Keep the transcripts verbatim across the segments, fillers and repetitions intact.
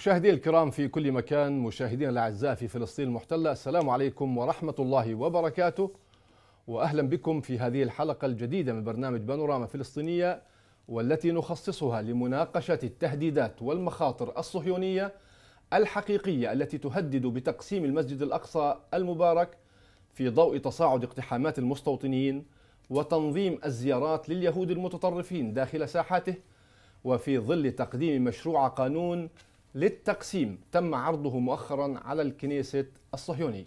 مشاهدينا الكرام في كل مكان، مشاهدينا الأعزاء في فلسطين المحتلة، السلام عليكم ورحمة الله وبركاته، وأهلا بكم في هذه الحلقة الجديدة من برنامج بانوراما فلسطينية، والتي نخصصها لمناقشة التهديدات والمخاطر الصهيونية الحقيقية التي تهدد بتقسيم المسجد الأقصى المبارك في ضوء تصاعد اقتحامات المستوطنين وتنظيم الزيارات لليهود المتطرفين داخل ساحاته، وفي ظل تقديم مشروع قانون للتقسيم تم عرضه مؤخرا على الكنيسة الصهيونية.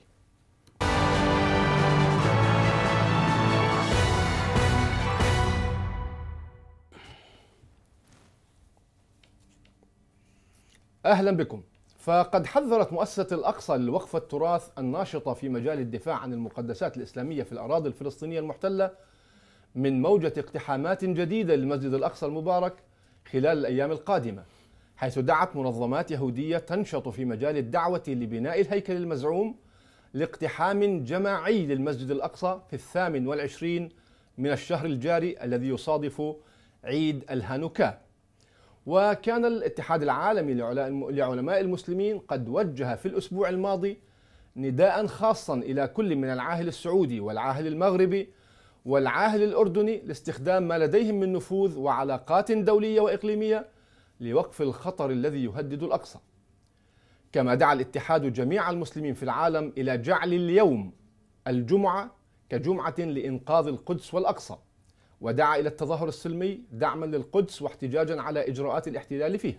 أهلا بكم. فقد حذرت مؤسسة الأقصى للوقف التراث الناشطة في مجال الدفاع عن المقدسات الإسلامية في الأراضي الفلسطينية المحتلة من موجة اقتحامات جديدة للمسجد الأقصى المبارك خلال الأيام القادمة، حيث دعت منظمات يهودية تنشط في مجال الدعوة لبناء الهيكل المزعوم لاقتحام جماعي للمسجد الأقصى في الثامن والعشرين من الشهر الجاري الذي يصادف عيد الهانوكا. وكان الاتحاد العالمي لعلماء المسلمين قد وجه في الأسبوع الماضي نداء خاصا إلى كل من العاهل السعودي والعاهل المغربي والعاهل الأردني لاستخدام ما لديهم من نفوذ وعلاقات دولية وإقليمية لوقف الخطر الذي يهدد الأقصى. كما دعا الاتحاد جميع المسلمين في العالم إلى جعل اليوم الجمعة كجمعة لإنقاذ القدس والأقصى، ودعا إلى التظاهر السلمي دعما للقدس واحتجاجا على إجراءات الاحتلال فيها.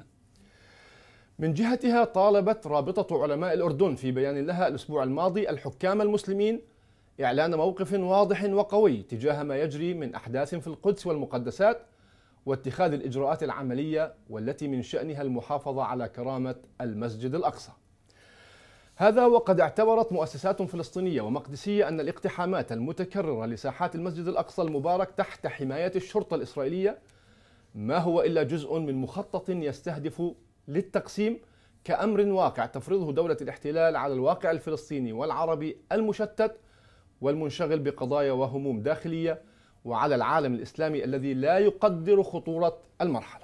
من جهتها طالبت رابطة علماء الأردن في بيان لها الأسبوع الماضي الحكام المسلمين إعلان موقف واضح وقوي تجاه ما يجري من أحداث في القدس والمقدسات، واتخاذ الإجراءات العملية والتي من شأنها المحافظة على كرامة المسجد الأقصى. هذا وقد اعتبرت مؤسسات فلسطينية ومقدسية أن الاقتحامات المتكررة لساحات المسجد الأقصى المبارك تحت حماية الشرطة الإسرائيلية ما هو إلا جزء من مخطط يستهدف للتقسيم كأمر واقع تفرضه دولة الاحتلال على الواقع الفلسطيني والعربي المشتت والمنشغل بقضايا وهموم داخلية، وعلى العالم الإسلامي الذي لا يقدر خطورة المرحلة.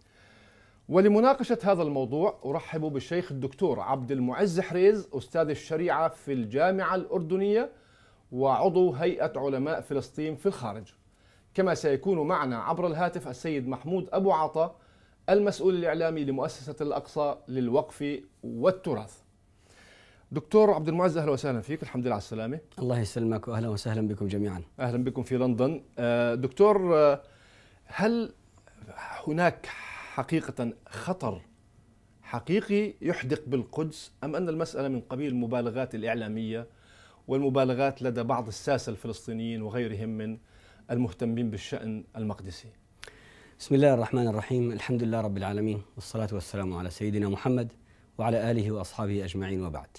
ولمناقشة هذا الموضوع أرحب بالشيخ الدكتور عبد المعز حريز، أستاذ الشريعة في الجامعة الأردنية وعضو هيئة علماء فلسطين في الخارج. كما سيكون معنا عبر الهاتف السيد محمود أبو عطا، المسؤول الإعلامي لمؤسسة الأقصى للوقف والتراث. دكتور عبد المعز، أهلا وسهلا فيك، الحمد لله على السلامة. الله يسلمك وأهلا وسهلا بكم جميعا. أهلا بكم في لندن. دكتور، هل هناك حقيقة خطر حقيقي يحدق بالقدس، أم أن المسألة من قبيل المبالغات الإعلامية والمبالغات لدى بعض الساسة الفلسطينيين وغيرهم من المهتمين بالشأن المقدسي؟ بسم الله الرحمن الرحيم، الحمد لله رب العالمين، والصلاة والسلام على سيدنا محمد وعلى آله وأصحابه أجمعين، وبعد.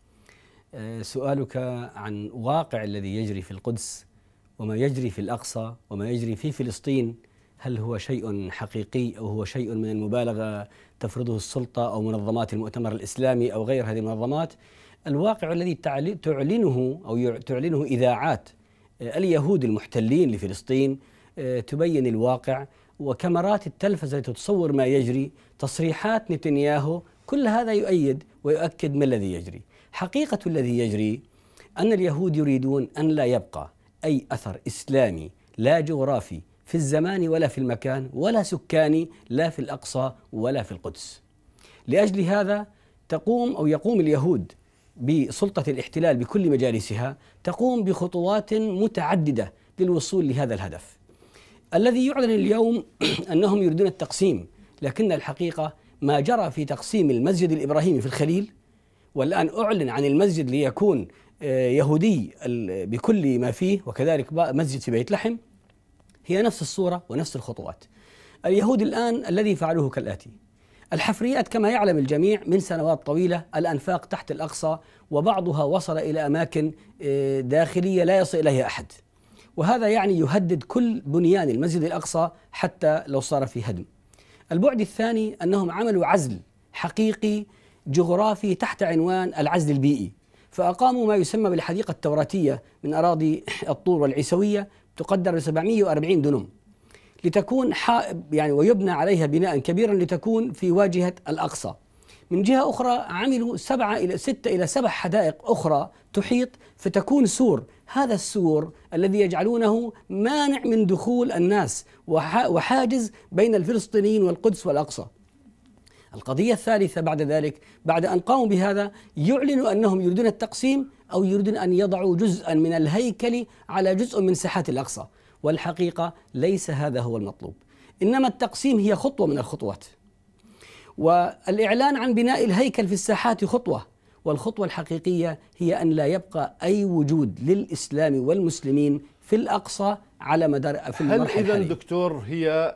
سؤالك عن واقع الذي يجري في القدس وما يجري في الأقصى وما يجري في فلسطين، هل هو شيء حقيقي أو هو شيء من المبالغة تفرضه السلطة أو منظمات المؤتمر الإسلامي أو غير هذه المنظمات؟ الواقع الذي تعلنه أو تعلنه إذاعات اليهود المحتلين لفلسطين تبين الواقع، وكاميرات التلفزة تصور ما يجري، تصريحات نتنياهو، كل هذا يؤيد ويؤكد ما الذي يجري. حقيقة الذي يجري أن اليهود يريدون أن لا يبقى أي أثر إسلامي، لا جغرافي في الزمان ولا في المكان ولا سكاني، لا في الأقصى ولا في القدس. لأجل هذا تقوم أو يقوم اليهود بسلطة الاحتلال بكل مجالسها، تقوم بخطوات متعددة للوصول لهذا الهدف. الذي يعلن اليوم أنهم يريدون التقسيم، لكن الحقيقة ما جرى في تقسيم المسجد الإبراهيمي في الخليل، والآن أعلن عن المسجد ليكون يهودي بكل ما فيه، وكذلك مسجد في بيت لحم، هي نفس الصورة ونفس الخطوات. اليهود الآن الذي فعلوه كالآتي: الحفريات كما يعلم الجميع من سنوات طويلة، الأنفاق تحت الأقصى وبعضها وصل إلى أماكن داخلية لا يصل إليها أحد، وهذا يعني يهدد كل بنيان المسجد الأقصى حتى لو صار في هدم. البعد الثاني أنهم عملوا عزل حقيقي جغرافي تحت عنوان العزل البيئي، فأقاموا ما يسمى بالحديقة التوراتية من أراضي الطور والعيسوية تقدر ب سبعمئة وأربعين دنم، لتكون يعني ويبنى عليها بناء كبيرا لتكون في واجهة الأقصى، من جهة أخرى عملوا سبعة إلى ستة إلى سبع حدائق أخرى تحيط فتكون سور. هذا السور الذي يجعلونه مانع من دخول الناس وحاجز بين الفلسطينيين والقدس والأقصى. القضية الثالثة بعد ذلك، بعد أن قاموا بهذا، يعلنوا أنهم يريدون التقسيم أو يريدون أن يضعوا جزءا من الهيكل على جزء من ساحات الأقصى، والحقيقة ليس هذا هو المطلوب، إنما التقسيم هي خطوة من الخطوات، والإعلان عن بناء الهيكل في الساحات خطوة، والخطوة الحقيقية هي أن لا يبقى أي وجود للإسلام والمسلمين في الأقصى على مدار في المرحلة هل إذن دكتور هي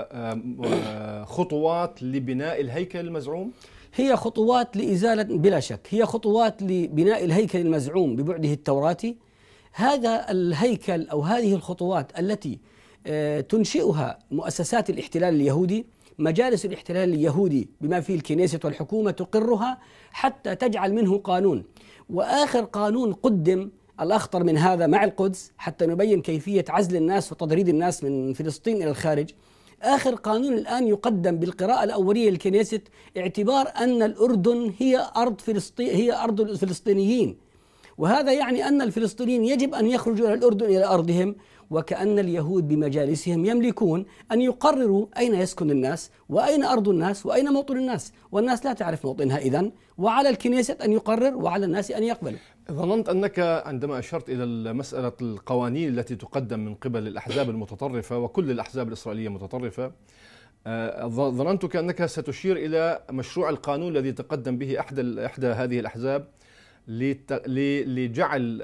خطوات لبناء الهيكل المزعوم؟ هي خطوات لإزالة، بلا شك هي خطوات لبناء الهيكل المزعوم ببعده التوراتي. هذا الهيكل أو هذه الخطوات التي تنشئها مؤسسات الاحتلال اليهودي، مجالس الاحتلال اليهودي بما فيه الكنيسة والحكومة تقرها حتى تجعل منه قانون. وآخر قانون قدم الأخطر من هذا مع القدس حتى نبين كيفية عزل الناس وتضريد الناس من فلسطين إلى الخارج. آخر قانون الآن يقدم بالقراءة الأولية للكنيسة اعتبار أن الأردن هي أرض فلسطين، هي أرض الفلسطينيين، وهذا يعني أن الفلسطينيين يجب أن يخرجوا إلى الأردن إلى أرضهم، وكأن اليهود بمجالسهم يملكون أن يقرروا أين يسكن الناس وأين أرض الناس وأين موطن الناس، والناس لا تعرف موطنها إذن، وعلى الكنيسة أن يقرر وعلى الناس أن يقبلوا. ظننت أنك عندما أشرت إلى مسألة القوانين التي تقدم من قبل الأحزاب المتطرفة وكل الأحزاب الإسرائيلية متطرفة، ظننتك أنك ستشير إلى مشروع القانون الذي تقدم به أحد إحدى هذه الأحزاب لجعل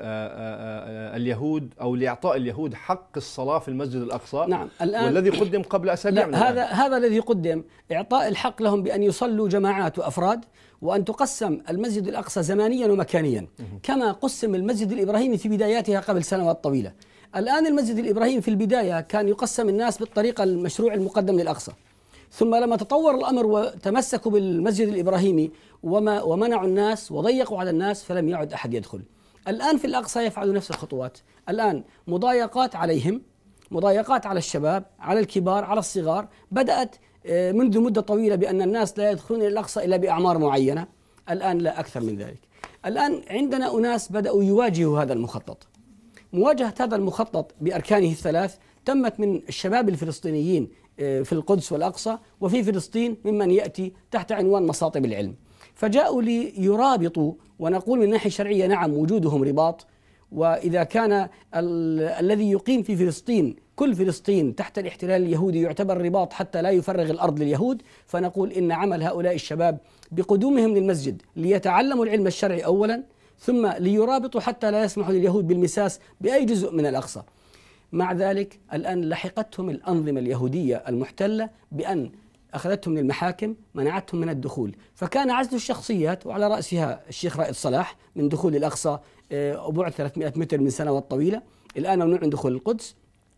اليهود أو لإعطاء اليهود حق الصلاة في المسجد الأقصى. نعم. الآن والذي قدم قبل أسابيع. هذا هذا الذي قدم إعطاء الحق لهم بأن يصلوا جماعات وأفراد، وأن تقسم المسجد الأقصى زمانيا ومكانيا كما قسم المسجد الإبراهيمي في بداياتها قبل سنوات طويلة. الآن المسجد الإبراهيمي في البداية كان يقسم الناس بالطريقة المشروع المقدم للأقصى، ثم لما تطور الأمر وتمسكوا بالمسجد الإبراهيمي وما ومنعوا الناس وضيقوا على الناس فلم يعد أحد يدخل. الآن في الأقصى يفعلوا نفس الخطوات، الآن مضايقات عليهم، مضايقات على الشباب، على الكبار، على الصغار، بدأت منذ مدة طويلة بأن الناس لا يدخلون إلى الأقصى إلا بأعمار معينة، الآن لا أكثر من ذلك. الآن عندنا أناس بدأوا يواجهوا هذا المخطط. مواجهة هذا المخطط بأركانه الثلاث تمت من الشباب الفلسطينيين في القدس والأقصى وفي فلسطين ممن يأتي تحت عنوان مصاطب العلم، فجاءوا ليرابطوا، ونقول من ناحية شرعية نعم وجودهم رباط، وإذا كان ال الذي يقيم في فلسطين كل فلسطين تحت الاحتلال اليهودي يعتبر رباط حتى لا يفرغ الأرض لليهود، فنقول إن عمل هؤلاء الشباب بقدومهم للمسجد ليتعلموا العلم الشرعي أولا، ثم ليرابطوا حتى لا يسمحوا لليهود بالمساس بأي جزء من الأقصى. مع ذلك الآن لحقتهم الأنظمة اليهودية المحتلة بأن أخذتهم من المحاكم، منعتهم من الدخول، فكان عزل الشخصيات وعلى رأسها الشيخ رائد صلاح من دخول الأقصى وبعد ثلاثمائة متر من سنوات طويلة، الآن ممنوع من دخول القدس.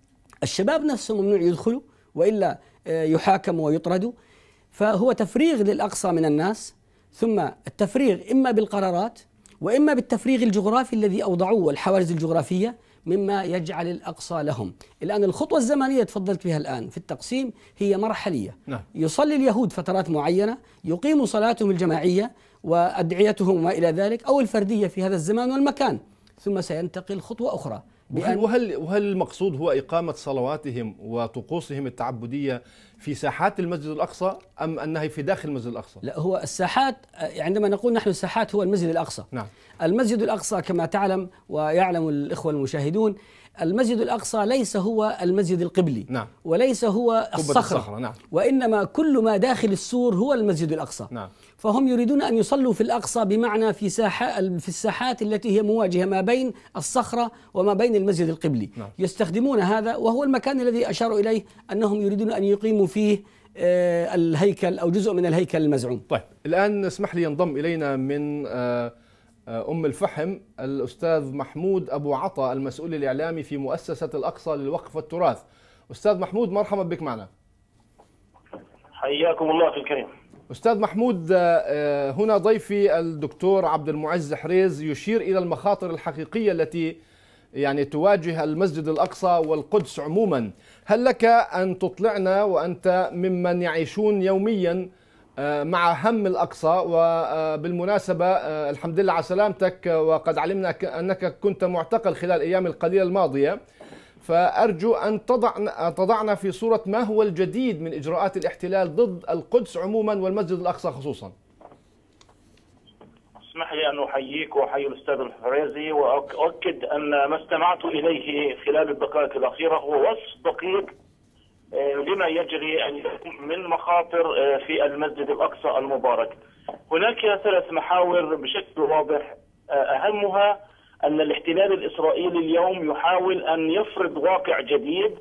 الشباب نفسهم ممنوع يدخلوا وإلا يحاكموا ويطردوا، فهو تفريغ للأقصى من الناس، ثم التفريغ إما بالقرارات وإما بالتفريغ الجغرافي الذي أوضعوه والحواجز الجغرافية مما يجعل الأقصى لهم. الآن الخطوة الزمنية تفضلت بها الآن في التقسيم هي مرحلية. نعم. يصلي اليهود فترات معينة، يقيموا صلاتهم الجماعية وأدعيتهم وما إلى ذلك أو الفردية في هذا الزمان والمكان، ثم سينتقل خطوة أخرى. وهل, وهل, وهل المقصود هو إقامة صلواتهم وطقوسهم التعبدية في ساحات المسجد الأقصى أم أنها في داخل المسجد الأقصى؟ لا، هو الساحات عندما نقول نحن الساحات هو المسجد الأقصى. نعم. المسجد الأقصى كما تعلم ويعلم الإخوة المشاهدون، المسجد الأقصى ليس هو المسجد القبلي. نعم. وليس هو الصخرة, الصخرة. نعم. وإنما كل ما داخل السور هو المسجد الأقصى. نعم. فهم يريدون أن يصلوا في الأقصى بمعنى في ساحة في الساحات التي هي مواجهة ما بين الصخرة وما بين المسجد القبلي. نعم. يستخدمون هذا وهو المكان الذي أشاروا إليه أنهم يريدون أن يقيموا فيه آه الهيكل أو جزء من الهيكل المزعوم. طيب الآن اسمح لي ينضم إلينا من آه أم الفحم الأستاذ محمود أبو عطا المسؤول الإعلامي في مؤسسة الأقصى للوقف والتراث. أستاذ محمود مرحبا بك معنا. حياكم الله في الكريم. أستاذ محمود، هنا ضيفي الدكتور عبد المعز حريز يشير إلى المخاطر الحقيقية التي يعني تواجه المسجد الأقصى والقدس عموما. هل لك أن تطلعنا وأنت ممن يعيشون يوميا مع هم الأقصى. وبالمناسبة الحمد لله على سلامتك، وقد علمنا أنك كنت معتقل خلال الأيام القليلة الماضية، فأرجو أن تضعنا تضعنا في صورة ما هو الجديد من إجراءات الاحتلال ضد القدس عموما والمسجد الأقصى خصوصا. اسمح لي أن أحييك وأحيي الأستاذ الحريزي، وأؤكد أن ما استمعت إليه خلال الدقائق الأخيرة هو وصف دقيق لما يجري من مخاطر في المسجد الأقصى المبارك. هناك ثلاث محاور بشكل واضح، أهمها أن الاحتلال الإسرائيلي اليوم يحاول أن يفرض واقع جديد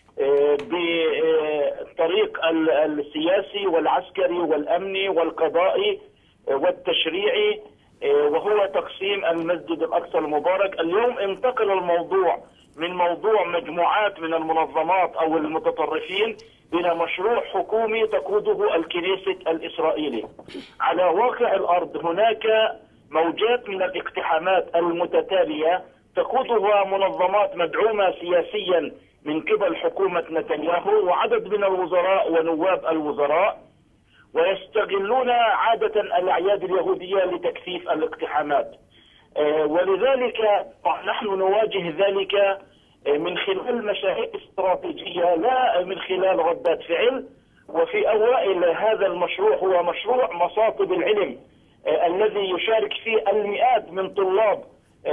بالطريق السياسي والعسكري والأمني والقضائي والتشريعي، وهو تقسيم المسجد الأقصى المبارك. اليوم انتقل الموضوع من موضوع مجموعات من المنظمات أو المتطرفين إلى مشروع حكومي تقوده الكنيسة الإسرائيلي. على واقع الأرض هناك موجات من الاقتحامات المتتالية تقودها منظمات مدعومة سياسيا من قبل حكومة نتنياهو وعدد من الوزراء ونواب الوزراء، ويستغلون عادة الأعياد اليهودية لتكثيف الاقتحامات. ولذلك نحن نواجه ذلك من خلال مشاريع استراتيجية لا من خلال ردات فعل. وفي أوائل هذا المشروع هو مشروع مصاطب العلم الذي يشارك فيه المئات من طلاب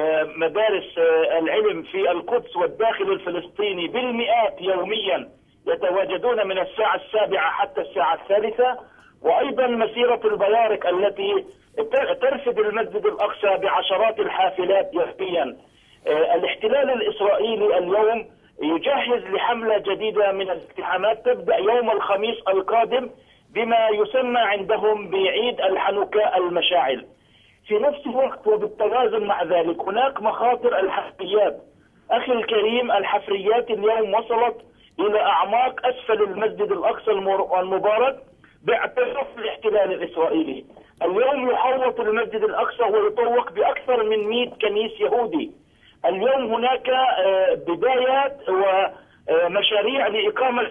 مدارس العلم في القدس والداخل الفلسطيني بالمئات يوميا، يتواجدون من الساعة السابعة حتى الساعة الثالثة. وأيضا مسيرة البيارق التي ترفد المسجد الأقصى بعشرات الحافلات يوميا. الاحتلال الإسرائيلي اليوم يجهز لحملة جديدة من الاقتحامات تبدأ يوم الخميس القادم بما يسمى عندهم بعيد الحنوكاء المشاعل. في نفس الوقت وبالتوازن مع ذلك هناك مخاطر الحفريات. أخي الكريم، الحفريات اليوم وصلت إلى أعماق أسفل المسجد الأقصى المبارك باعتراف الاحتلال الإسرائيلي. اليوم يحوط المسجد الأقصى ويطوق بأكثر من مئة كنيس يهودي. اليوم هناك بدايات ومشاريع لإقامة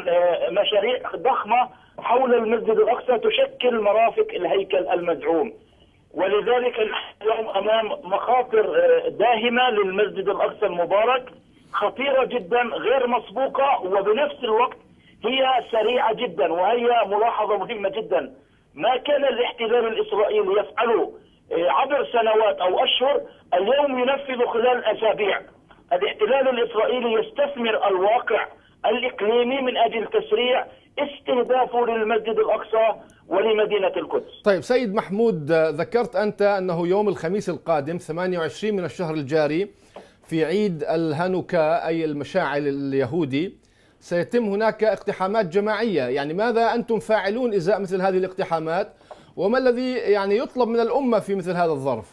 مشاريع ضخمة حول المسجد الأقصى تشكل مرافق الهيكل المزعوم. ولذلك نحن اليوم أمام مخاطر داهمة للمسجد الأقصى المبارك، خطيرة جدا غير مسبوقة، وبنفس الوقت هي سريعة جدا. وهي ملاحظة مهمة جدا، ما كان الاحتلال الإسرائيلي يفعله عبر سنوات أو أشهر اليوم ينفذ خلال أسابيع. الاحتلال الإسرائيلي يستثمر الواقع الإقليمي من أجل تسريع استهدافه للمسجد الأقصى ولمدينة القدس. طيب سيد محمود، ذكرت أنت أنه يوم الخميس القادم ثمانية وعشرين من الشهر الجاري في عيد الهانوكا أي المشاعل اليهودي سيتم هناك اقتحامات جماعية. يعني ماذا أنتم فاعلون إزاء مثل هذه الاقتحامات، وما الذي يعني يطلب من الأمة في مثل هذا الظرف؟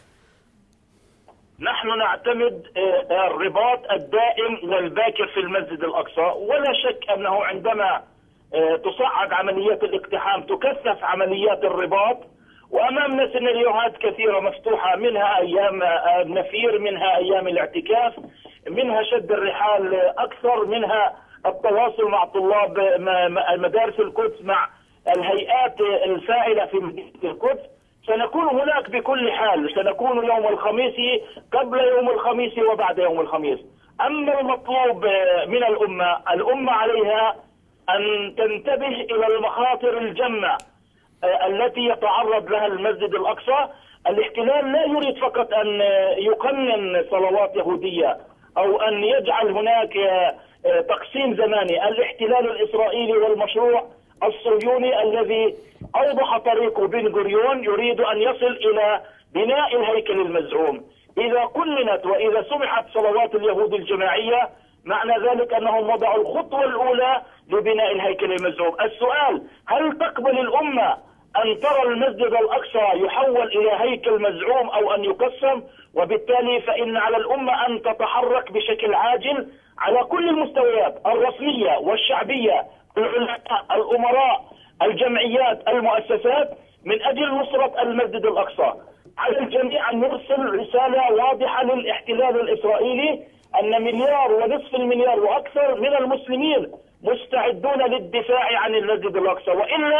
نحن نعتمد الرباط الدائم والباكر في المسجد الأقصى، ولا شك أنه عندما تصعد عمليات الاقتحام تكثف عمليات الرباط، وأمامنا سيناريوهات كثيرة مفتوحة، منها أيام النفير، منها أيام الاعتكاف، منها شد الرحال أكثر، منها التواصل مع طلاب مدارس القدس مع الهيئات الفاعلة في مدينة القدس. سنكون هناك بكل حال، سنكون يوم الخميس قبل يوم الخميس وبعد يوم الخميس. أما المطلوب من الأمة، الأمة عليها أن تنتبه إلى المخاطر الجمة التي يتعرض لها المسجد الأقصى. الاحتلال لا يريد فقط أن يقنن صلوات يهودية أو أن يجعل هناك تقسيم زماني. الاحتلال الإسرائيلي والمشروع الصهيوني الذي أوضح طريقه بن غوريون يريد أن يصل إلى بناء الهيكل المزعوم. إذا قننت وإذا سمحت صلوات اليهود الجماعية معنى ذلك أنهم وضعوا الخطوة الأولى لبناء الهيكل المزعوم. السؤال: هل تقبل الأمة أن ترى المسجد الأقصى يحول إلى هيكل مزعوم أو أن يقسم؟ وبالتالي فإن على الأمة أن تتحرك بشكل عاجل على كل المستويات الرسمية والشعبية، العلماء، الأمراء، الجمعيات، المؤسسات، من أجل نصرة المسجد الأقصى. على الجميع أن يرسل رسالة واضحة للاحتلال الإسرائيلي أن مليار ونصف المليار وأكثر من المسلمين مستعدون للدفاع عن المسجد الأقصى، وإلا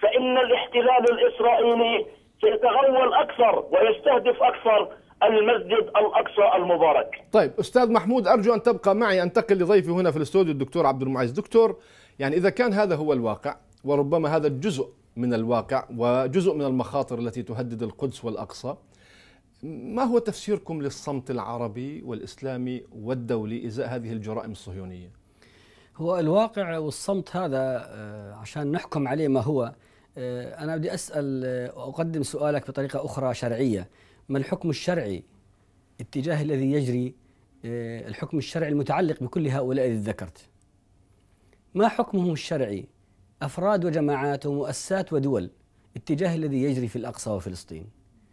فإن الاحتلال الإسرائيلي سيتغول أكثر ويستهدف أكثر المسجد الأقصى المبارك. طيب أستاذ محمود، أرجو أن تبقى معي، أنتقل لضيفي هنا في الاستوديو الدكتور عبد المعز. دكتور، يعني إذا كان هذا هو الواقع، وربما هذا جزء من الواقع وجزء من المخاطر التي تهدد القدس والأقصى، ما هو تفسيركم للصمت العربي والإسلامي والدولي إزاء هذه الجرائم الصهيونية؟ هو الواقع والصمت هذا عشان نحكم عليه ما هو، أنا بدي أسأل وأقدم سؤالك بطريقة أخرى شرعية. ما الحكم الشرعي اتجاه الذي يجري، الحكم الشرعي المتعلق بكل هؤلاء الذي ذكرت؟ ما حكمهم الشرعي أفراد وجماعات ومؤسسات ودول اتجاه الذي يجري في الأقصى وفلسطين؟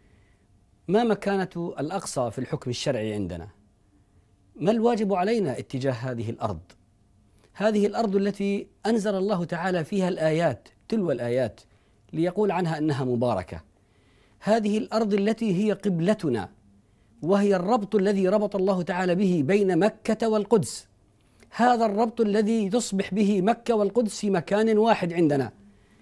ما مكانة الأقصى في الحكم الشرعي عندنا؟ ما الواجب علينا اتجاه هذه الأرض؟ هذه الأرض التي أنزل الله تعالى فيها الآيات تلو الآيات ليقول عنها أنها مباركة. هذه الأرض التي هي قبلتنا، وهي الربط الذي ربط الله تعالى به بين مكة والقدس. هذا الربط الذي تصبح به مكة والقدس في مكان واحد عندنا.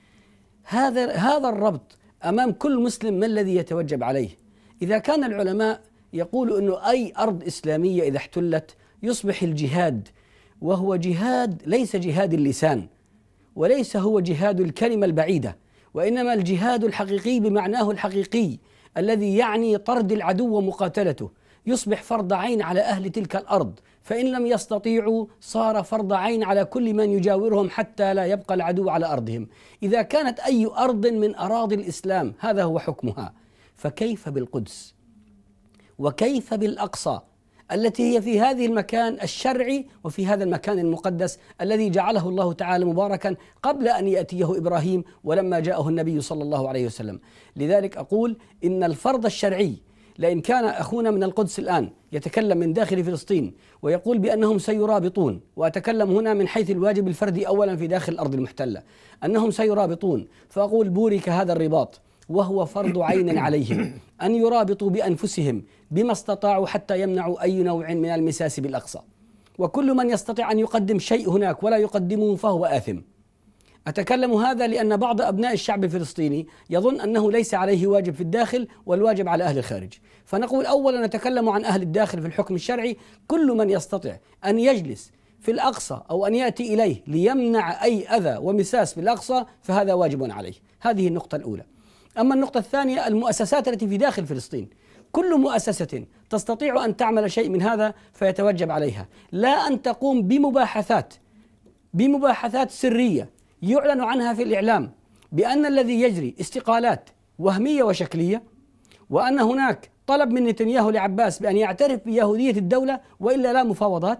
هذا هذا الربط أمام كل مسلم ما الذي يتوجب عليه؟ إذا كان العلماء يقولوا أنه أي أرض إسلامية إذا احتلت يصبح الجهاد، وهو جهاد ليس جهاد اللسان، وليس هو جهاد الكلمة البعيدة، وإنما الجهاد الحقيقي بمعناه الحقيقي الذي يعني طرد العدو ومقاتلته، يصبح فرض عين على أهل تلك الأرض، فإن لم يستطيعوا صار فرض عين على كل من يجاورهم حتى لا يبقى العدو على أرضهم. إذا كانت أي أرض من أراضي الإسلام هذا هو حكمها، فكيف بالقدس؟ وكيف بالأقصى التي هي في هذه المكان الشرعي وفي هذا المكان المقدس الذي جعله الله تعالى مباركا قبل أن يأتيه إبراهيم ولما جاءه النبي صلى الله عليه وسلم. لذلك أقول إن الفرض الشرعي، لأن كان أخونا من القدس الآن يتكلم من داخل فلسطين ويقول بأنهم سيرابطون، وأتكلم هنا من حيث الواجب الفردي أولا في داخل الأرض المحتلة، أنهم سيرابطون، فأقول بورك هذا الرباط، وهو فرض عين عليهم أن يرابطوا بأنفسهم بما استطاعوا حتى يمنعوا أي نوع من المساس بالأقصى. وكل من يستطيع أن يقدم شيء هناك ولا يقدمه فهو آثم. أتكلم هذا لأن بعض أبناء الشعب الفلسطيني يظن أنه ليس عليه واجب في الداخل والواجب على أهل الخارج. فنقول أولا نتكلم عن أهل الداخل في الحكم الشرعي. كل من يستطيع أن يجلس في الأقصى أو أن يأتي إليه ليمنع أي أذى ومساس بالأقصى فهذا واجب عليه. هذه النقطة الأولى. أما النقطة الثانية، المؤسسات التي في داخل فلسطين، كل مؤسسة تستطيع أن تعمل شيء من هذا فيتوجب عليها لا أن تقوم بمباحثات بمباحثات سرية يعلن عنها في الإعلام بأن الذي يجري استقالات وهمية وشكلية، وأن هناك طلب من نتنياهو لعباس بأن يعترف بيهودية الدولة وإلا لا مفاوضات،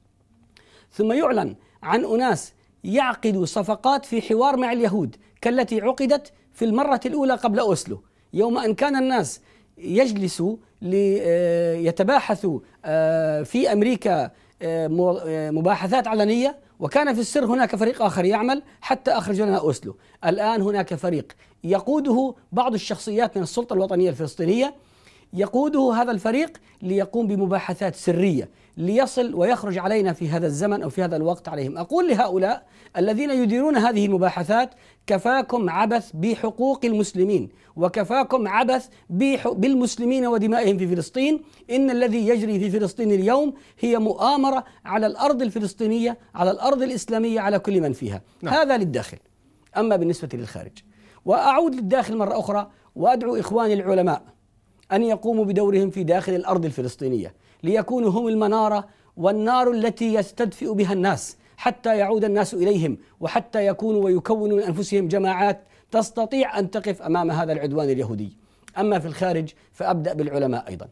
ثم يعلن عن أناس يعقدوا صفقات في حوار مع اليهود كالتي عقدت في المرة الأولى قبل أوسلو، يوم أن كان الناس يجلسوا ليتباحثوا في أمريكا مباحثات علنية، وكان في السر هناك فريق آخر يعمل حتى أخرج لنا أوسلو. الآن هناك فريق يقوده بعض الشخصيات من السلطة الوطنية الفلسطينية، يقوده هذا الفريق ليقوم بمباحثات سرية ليصل ويخرج علينا في هذا الزمن أو في هذا الوقت عليهم. أقول لهؤلاء الذين يديرون هذه المباحثات: كفاكم عبث بحقوق المسلمين، وكفاكم عبث بالمسلمين ودمائهم في فلسطين. إن الذي يجري في فلسطين اليوم هي مؤامرة على الأرض الفلسطينية، على الأرض الإسلامية، على كل من فيها. نعم. هذا للداخل. أما بالنسبة للخارج، وأعود للداخل مرة أخرى وأدعو إخواني العلماء أن يقوموا بدورهم في داخل الأرض الفلسطينية ليكونوا هم المنارة والنار التي يستدفئ بها الناس حتى يعود الناس إليهم، وحتى يكونوا ويكونوا من أنفسهم جماعات تستطيع أن تقف أمام هذا العدوان اليهودي. أما في الخارج فأبدأ بالعلماء أيضا.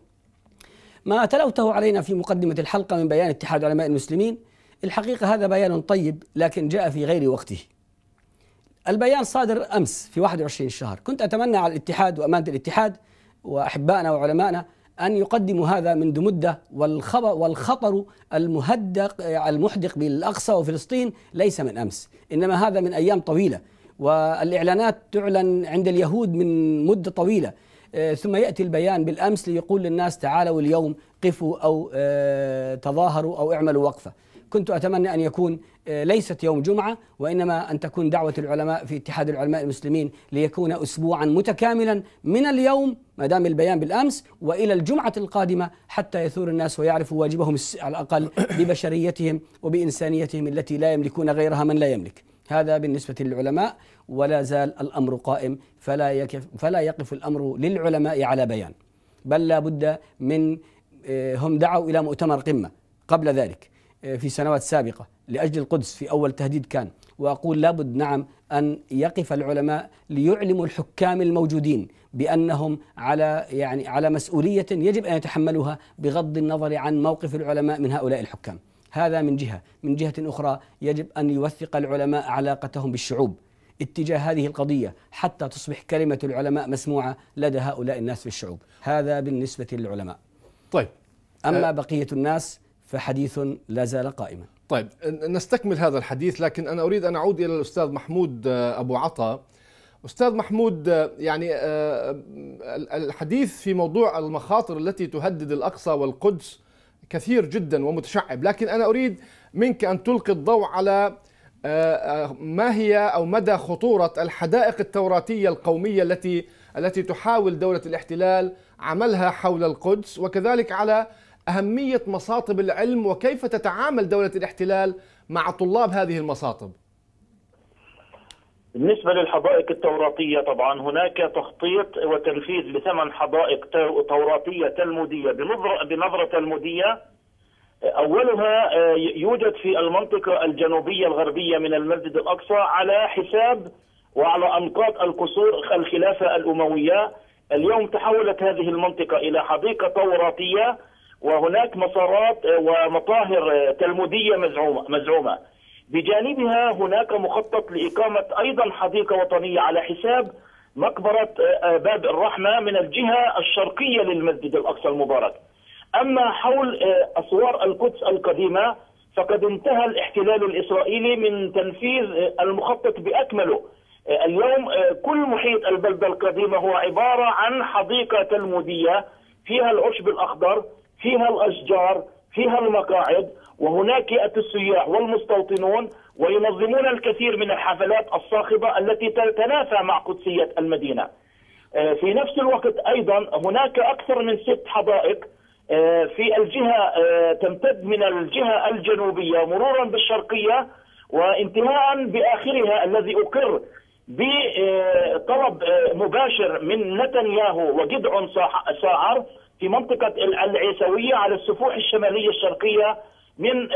ما تلوته علينا في مقدمة الحلقة من بيان اتحاد علماء المسلمين، الحقيقة هذا بيان طيب لكن جاء في غير وقته. البيان صادر أمس في واحد وعشرين الشهر. كنت أتمنى على الاتحاد وأمانة الاتحاد وأحبائنا وعلمائنا أن يقدموا هذا منذ مدة، والخطر المهدق المحدق بالأقصى وفلسطين ليس من أمس، إنما هذا من أيام طويلة، والإعلانات تعلن عند اليهود من مدة طويلة، ثم يأتي البيان بالأمس ليقول للناس تعالوا اليوم قفوا أو تظاهروا أو اعملوا وقفة. كنت أتمنى أن يكون ليست يوم جمعة، وإنما أن تكون دعوة العلماء في اتحاد العلماء المسلمين ليكون أسبوعا متكاملا من اليوم ما دام البيان بالأمس وإلى الجمعة القادمة، حتى يثور الناس ويعرفوا واجبهم على الأقل ببشريتهم وبإنسانيتهم التي لا يملكون غيرها من لا يملك. هذا بالنسبة للعلماء، ولا زال الأمر قائم، فلا يقف, فلا يقف الأمر للعلماء على بيان، بل لا بد من، هم دعوا إلى مؤتمر قمة قبل ذلك في سنوات سابقة لأجل القدس في أول تهديد كان، وأقول لابد نعم أن يقف العلماء ليعلموا الحكام الموجودين بأنهم على يعني على مسؤولية يجب أن يتحملوها بغض النظر عن موقف العلماء من هؤلاء الحكام. هذا من جهة. من جهة أخرى يجب أن يوثق العلماء علاقتهم بالشعوب اتجاه هذه القضية حتى تصبح كلمة العلماء مسموعة لدى هؤلاء الناس في الشعوب. هذا بالنسبة للعلماء. طيب، أما بقية الناس فحديث لا زال قائما. طيب، نستكمل هذا الحديث، لكن أنا أريد أن أعود إلى الأستاذ محمود أبو عطا. أستاذ محمود، يعني الحديث في موضوع المخاطر التي تهدد الأقصى والقدس كثير جدا ومتشعب، لكن أنا أريد منك أن تلقي الضوء على ما هي أو مدى خطورة الحدائق التوراتية القومية التي التي تحاول دولة الاحتلال عملها حول القدس، وكذلك على أهمية مصاطب العلم وكيف تتعامل دولة الاحتلال مع طلاب هذه المصاطب. بالنسبة للحدائق التوراتية، طبعا هناك تخطيط وتنفيذ لثمان حدائق توراتية تلمودية بنظرة تلمودية. أولها يوجد في المنطقة الجنوبية الغربية من المسجد الأقصى على حساب وعلى أنقاض القصور الخلافة الأموية. اليوم تحولت هذه المنطقة إلى حديقة توراتية، وهناك مسارات ومطاهر تلمودية مزعومة مزعومة. بجانبها هناك مخطط لإقامة أيضا حديقة وطنية على حساب مقبرة باب الرحمة من الجهة الشرقية للمسجد الأقصى المبارك. أما حول أسوار القدس القديمة فقد انتهى الاحتلال الإسرائيلي من تنفيذ المخطط بأكمله. اليوم كل محيط البلدة القديمة هو عبارة عن حديقة تلمودية فيها العشب الأخضر، فيها الأشجار، فيها المقاعد، وهناك يأتي السياح والمستوطنون وينظمون الكثير من الحفلات الصاخبة التي تتنافى مع قدسية المدينة. في نفس الوقت أيضا هناك أكثر من ست حدائق في الجهة تمتد من الجهة الجنوبية مرورا بالشرقية وانتهاء بآخرها الذي أقر بطلب مباشر من نتنياهو وجدعون ساعر في منطقة العيسوية على السفوح الشمالية الشرقية من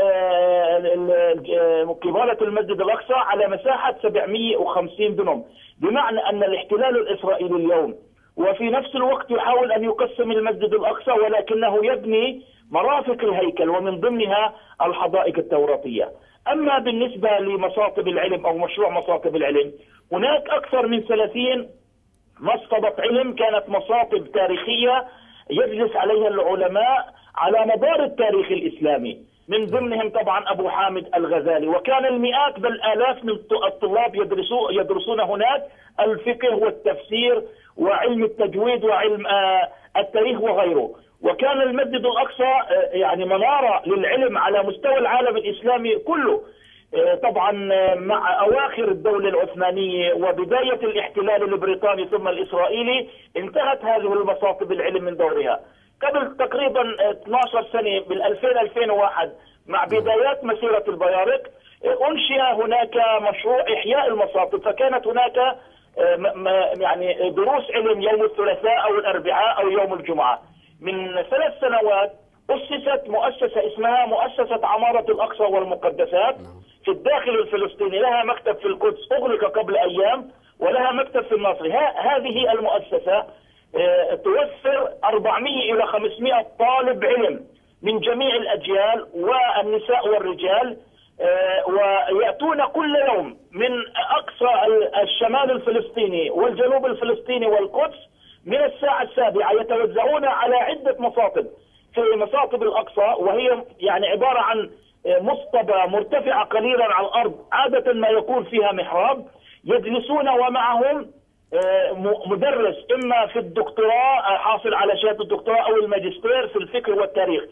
قبالة المسجد الأقصى على مساحة سبعمئة وخمسين دنم، بمعنى أن الاحتلال الإسرائيلي اليوم وفي نفس الوقت يحاول أن يقسم المسجد الأقصى، ولكنه يبني مرافق الهيكل ومن ضمنها الحدائق التوراتية. أما بالنسبة لمصاطب العلم أو مشروع مصاطب العلم، هناك أكثر من ثلاثين مصطبة علم كانت مصاطب تاريخية يجلس عليها العلماء على مدار التاريخ الإسلامي، من ضمنهم طبعا أبو حامد الغزالي، وكان المئات بل آلاف من الطلاب يدرسون يدرسون هناك الفقه والتفسير وعلم التجويد وعلم التاريخ وغيره. وكان المسجد الأقصى يعني منارة للعلم على مستوى العالم الإسلامي كله. طبعا مع أواخر الدولة العثمانية وبداية الاحتلال البريطاني ثم الإسرائيلي انتهت هذه المصاطب العلم من دورها. قبل تقريبا اثنعش سنة بالألفين ألفين وواحد مع بدايات مسيرة البيارق أنشئ هناك مشروع إحياء المصاطب، فكانت هناك يعني دروس علم يوم الثلاثاء أو الأربعاء أو يوم الجمعة. من ثلاث سنوات أسست مؤسسة اسمها مؤسسة عمارة الأقصى والمقدسات في الداخل الفلسطيني، لها مكتب في القدس أغلق قبل أيام ولها مكتب في الناصر. هذه المؤسسة توفر أربعمئة إلى خمسمئة طالب علم من جميع الأجيال والنساء والرجال، ويأتون كل يوم من أقصى الشمال الفلسطيني والجنوب الفلسطيني والقدس من الساعة السابعة، يتوزعون على عدة مصاطب في مصاطب الأقصى، وهي يعني عبارة عن مصطبة مرتفعة قليلا على الأرض عادة ما يكون فيها محراب، يجلسون ومعهم مدرس إما في الدكتوراه حاصل على شهادة الدكتوراه أو الماجستير في الفقه والتاريخ.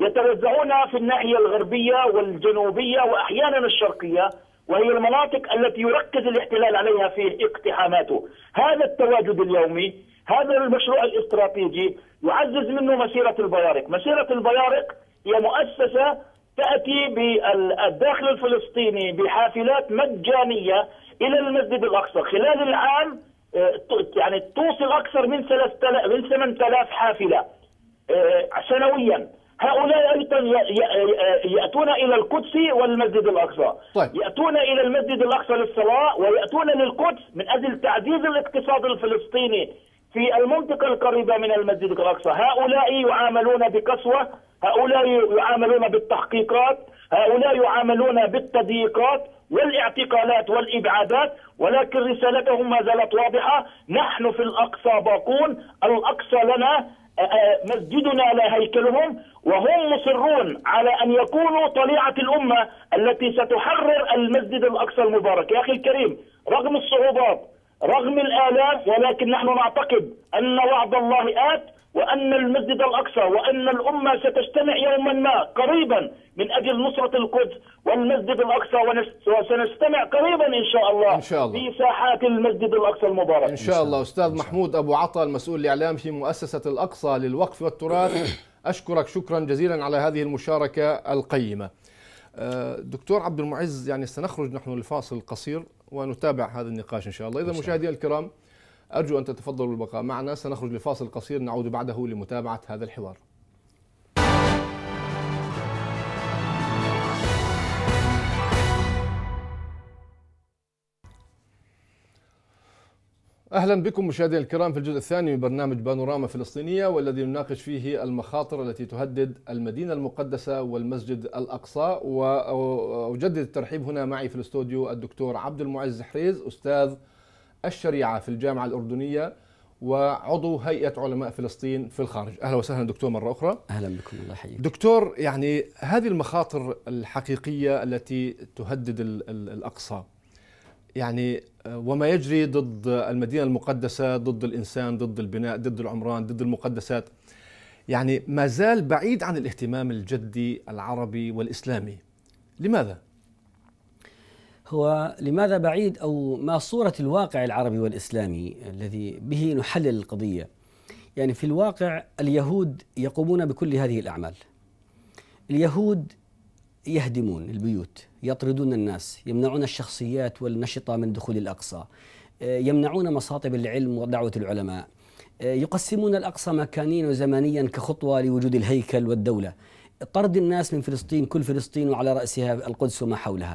يتوزعون في الناحية الغربية والجنوبية وأحيانا الشرقية، وهي المناطق التي يركز الاحتلال عليها في اقتحاماته. هذا التواجد اليومي، هذا المشروع الاستراتيجي يعزز منه مسيرة البيارق. مسيرة البيارق هي مؤسسة تأتي بالداخل الفلسطيني بحافلات مجانية إلى المسجد الأقصى خلال العام، يعني توصل أكثر من من ثمانية آلاف حافلة سنويا. هؤلاء أيضا يأتون إلى القدس والمسجد الأقصى. طيب. يأتون إلى المسجد الأقصى للصلاة، ويأتون للقدس من أجل تعزيز الاقتصاد الفلسطيني في المنطقة القريبة من المسجد الأقصى. هؤلاء يعاملون بقسوة، هؤلاء يعاملون بالتحقيقات، هؤلاء يعاملون بالتضييقات والاعتقالات والإبعادات، ولكن رسالتهم ما زالت واضحة: نحن في الأقصى باقون، الأقصى لنا، مسجدنا لا هيكلهم. وهم مصرون على أن يكونوا طليعة الأمة التي ستحرر المسجد الأقصى المبارك. يا أخي الكريم، رغم الصعوبات، رغم الآلام، ولكن نحن نعتقد أن وعد الله آت، وأن المسجد الأقصى وأن الأمة ستجتمع يوما ما قريبا من أجل نصرة القدس والمسجد الأقصى، وسنجتمع قريبا إن شاء الله, إن شاء الله في ساحات المسجد الأقصى المبارك إن شاء الله. أستاذ محمود أبو عطا، المسؤول الإعلام في مؤسسة الأقصى للوقف والتراث، أشكرك شكرا جزيلا على هذه المشاركة القيمة. دكتور عبد المعز، يعني سنخرج نحن لفاصل قصير ونتابع هذا النقاش إن شاء الله. إذا مشاهدينا الكرام أرجو أن تتفضلوا بالبقاء معنا، سنخرج لفاصل قصير نعود بعده لمتابعة هذا الحوار. أهلا بكم مشاهدينا الكرام في الجزء الثاني من برنامج بانوراما فلسطينية، والذي نناقش فيه المخاطر التي تهدد المدينة المقدسة والمسجد الأقصى. وأجدد الترحيب هنا معي في الاستوديو الدكتور عبد المعز حريز، أستاذ الشريعة في الجامعة الأردنية وعضو هيئة علماء فلسطين في الخارج. أهلا وسهلا دكتور مرة أخرى. أهلا بكم، الله يحييك دكتور. يعني هذه المخاطر الحقيقية التي تهدد الأقصى، يعني وما يجري ضد المدينة المقدسة، ضد الإنسان، ضد البناء، ضد العمران، ضد المقدسات، يعني ما زال بعيد عن الاهتمام الجدي العربي والإسلامي. لماذا؟ هو لماذا بعيد، أو ما صورة الواقع العربي والإسلامي الذي به نحلل القضية؟ يعني في الواقع اليهود يقومون بكل هذه الأعمال. اليهود يهدمون البيوت، يطردون الناس، يمنعون الشخصيات والنشطة من دخول الأقصى، يمنعون مصاطب العلم ودعوة العلماء، يقسمون الأقصى مكانيا وزمانيا كخطوة لوجود الهيكل والدولة، طرد الناس من فلسطين، كل فلسطين وعلى رأسها القدس وما حولها.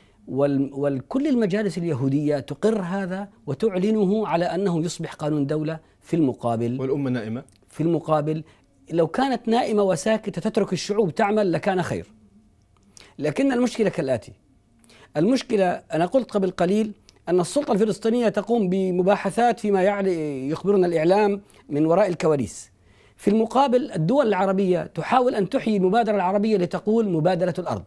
وكل المجالس اليهودية تقر هذا وتعلنه على أنه يصبح قانون دولة. في المقابل والأمة نائمة. في المقابل لو كانت نائمة وساكتة تترك الشعوب تعمل لكان خير. لكن المشكلة كالآتي: المشكلة أنا قلت قبل قليل أن السلطة الفلسطينية تقوم بمباحثات فيما يخبرنا الإعلام من وراء الكواليس. في المقابل الدول العربية تحاول أن تحيي المبادرة العربية لتقول مبادلة الأرض.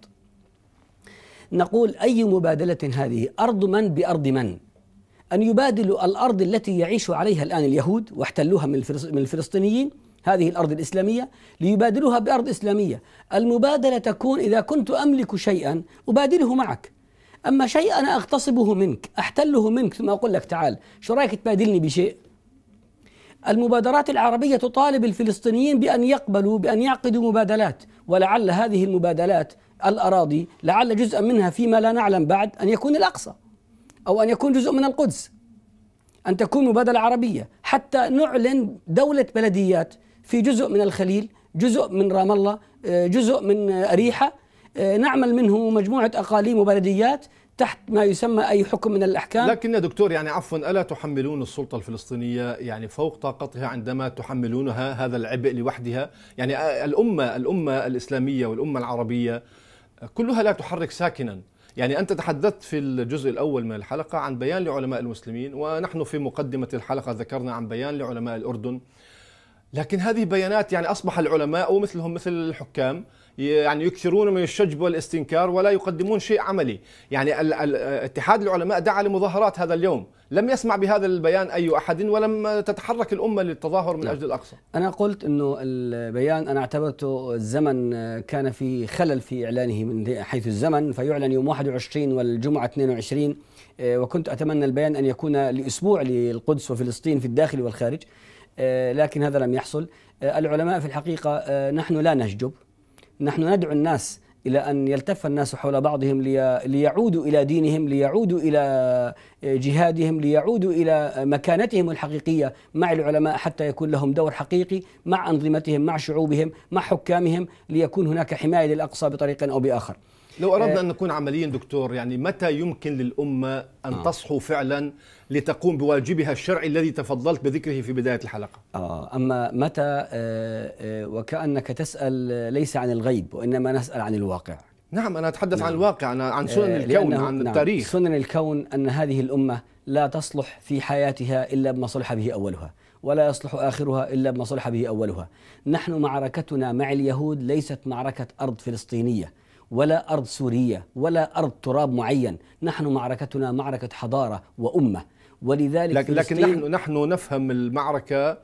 نقول أي مبادلة هذه؟ أرض من بأرض من؟ أن يبادلوا الأرض التي يعيش عليها الآن اليهود واحتلوها من الفلسطينيين، هذه الأرض الإسلامية، ليبادلوها بأرض إسلامية. المبادلة تكون إذا كنت أملك شيئا أبادله معك، أما شيء أنا أغتصبه منك، أحتله منك، ثم أقول لك تعال شو رأيك تبادلني بشيء. المبادرات العربية تطالب الفلسطينيين بأن يقبلوا بأن يعقدوا مبادلات، ولعل هذه المبادلات الأراضي لعل جزءا منها فيما لا نعلم بعد أن يكون الأقصى، أو أن يكون جزء من القدس، أن تكون مبادلة عربية حتى نعلن دولة بلديات في جزء من الخليل، جزء من رام الله، جزء من أريحة، نعمل منه مجموعة أقاليم وبلديات تحت ما يسمى أي حكم من الأحكام. لكن يا دكتور يعني عفوا، ألا تحملون السلطة الفلسطينية يعني فوق طاقتها عندما تحملونها هذا العبء لوحدها؟ يعني الأمة الأمة الإسلامية والأمة العربية كلها لا تحرك ساكنا. يعني أنت تحدثت في الجزء الأول من الحلقة عن بيان لعلماء المسلمين، ونحن في مقدمة الحلقة ذكرنا عن بيان لعلماء الأردن، لكن هذه بيانات يعني أصبح العلماء مثلهم مثل الحكام يعني يكثرون من الشجب والاستنكار ولا يقدمون شيء عملي. يعني ال- ال- اتحاد العلماء دعا لمظاهرات هذا اليوم، لم يسمع بهذا البيان أي أحد ولم تتحرك الأمة للتظاهر من نعم. أجل الأقصى. أنا قلت أنه البيان أنا اعتبرته الزمن كان في خلل في إعلانه من حيث الزمن، فيعلن يوم واحد وعشرين والجمعة اثنين وعشرين، وكنت أتمنى البيان أن يكون لأسبوع للقدس وفلسطين في الداخل والخارج، لكن هذا لم يحصل. العلماء في الحقيقة نحن لا نشجب، نحن ندعو الناس إلى أن يلتف الناس حول بعضهم ليعودوا إلى دينهم، ليعودوا إلى جهادهم، ليعودوا إلى مكانتهم الحقيقية مع العلماء حتى يكون لهم دور حقيقي مع أنظمتهم، مع شعوبهم، مع حكامهم، ليكون هناك حماية للأقصى بطريقة أو بآخر. لو أردنا أن نكون عمليين دكتور، يعني متى يمكن للأمة أن آه. تصحو فعلا لتقوم بواجبها الشرعي الذي تفضلت بذكره في بداية الحلقة؟ آه أما متى آه آه وكأنك تسأل ليس عن الغيب وإنما نسأل عن الواقع. نعم أنا أتحدث نعم. عن الواقع، أنا عن سنن آه الكون، عن نعم التاريخ. سنن الكون أن هذه الأمة لا تصلح في حياتها إلا بما صلح به أولها، ولا يصلح آخرها إلا بما صلح به أولها. نحن معركتنا مع اليهود ليست معركة أرض فلسطينية ولا أرض سورية ولا أرض تراب معين، نحن معركتنا معركة حضارة وأمة. ولذلك لكن, لكن نحن نحن نفهم المعركة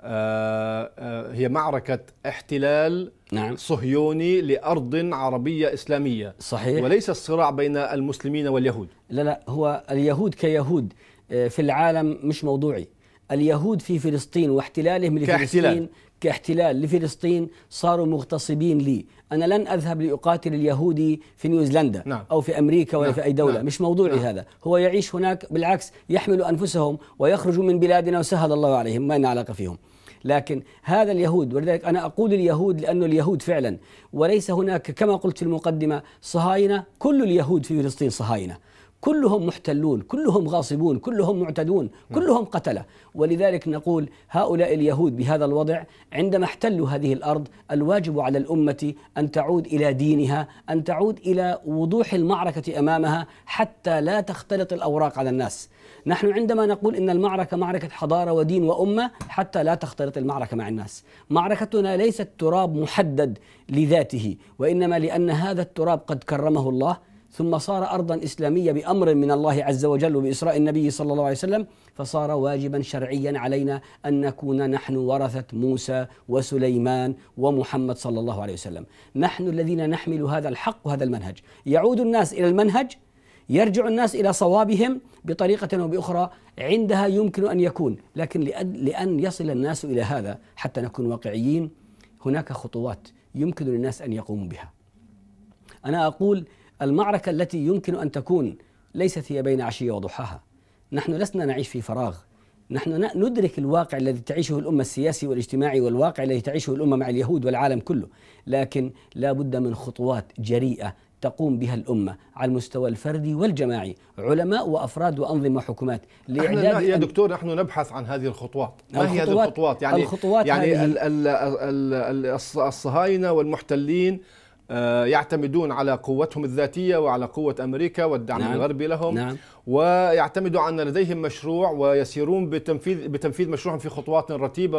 آه آه هي معركة احتلال نعم. صهيوني لأرض عربية إسلامية. صحيح. وليس الصراع بين المسلمين واليهود. لا لا، هو اليهود كيهود في العالم مش موضوعي. اليهود في فلسطين واحتلالهم لفلسطين كاحتلال لفلسطين صاروا مغتصبين لي. أنا لن أذهب لأقاتل اليهودي في نيوزيلندا نعم. أو في أمريكا ولا نعم. في أي دولة، نعم. مش موضوعي. نعم. هذا هو يعيش هناك، بالعكس يحملوا أنفسهم ويخرجوا من بلادنا وسهل الله عليهم، ما لنا علاقة فيهم. لكن هذا اليهود، ولذلك أنا أقول اليهود لأنه اليهود فعلا، وليس هناك كما قلت في المقدمة صهاينة. كل اليهود في فلسطين صهاينة، كلهم محتلون، كلهم غاصبون، كلهم معتدون، كلهم قتلة. ولذلك نقول هؤلاء اليهود بهذا الوضع عندما احتلوا هذه الأرض، الواجب على الأمة أن تعود إلى دينها، أن تعود إلى وضوح المعركة أمامها حتى لا تختلط الأوراق على الناس. نحن عندما نقول إن المعركة معركة حضارة ودين وأمة حتى لا تختلط المعركة مع الناس. معركتنا ليست تراب محدد لذاته، وإنما لأن هذا التراب قد كرمه الله ثم صار أرضا إسلامية بأمر من الله عز وجل وبإسراء النبي صلى الله عليه وسلم، فصار واجبا شرعيا علينا أن نكون نحن ورثة موسى وسليمان ومحمد صلى الله عليه وسلم. نحن الذين نحمل هذا الحق وهذا المنهج. يعود الناس إلى المنهج، يرجع الناس إلى صوابهم بطريقة أو بأخرى، عندها يمكن أن يكون. لكن لأن يصل الناس إلى هذا حتى نكون واقعيين، هناك خطوات يمكن للناس أن يقوموا بها. أنا أقول المعركة التي يمكن أن تكون ليست هي بين عشية وضحاها. نحن لسنا نعيش في فراغ، نحن ندرك الواقع الذي تعيشه الأمة السياسي والاجتماعي، والواقع الذي تعيشه الأمة مع اليهود والعالم كله. لكن لا بد من خطوات جريئة تقوم بها الأمة على المستوى الفردي والجماعي، علماء وأفراد وأنظمة وحكومات. لإعداد يا دكتور نحن نبحث عن هذه الخطوات. ما هي هذه الخطوات؟ يعني الخطوات يعني ال ال ال الصهاينة والمحتلين يعتمدون على قوتهم الذاتية وعلى قوة أمريكا والدعم نعم. الغربي لهم. نعم. ويعتمدوا أن لديهم مشروع ويسيرون بتنفيذ بتنفيذ مشروعهم في خطوات رتيبة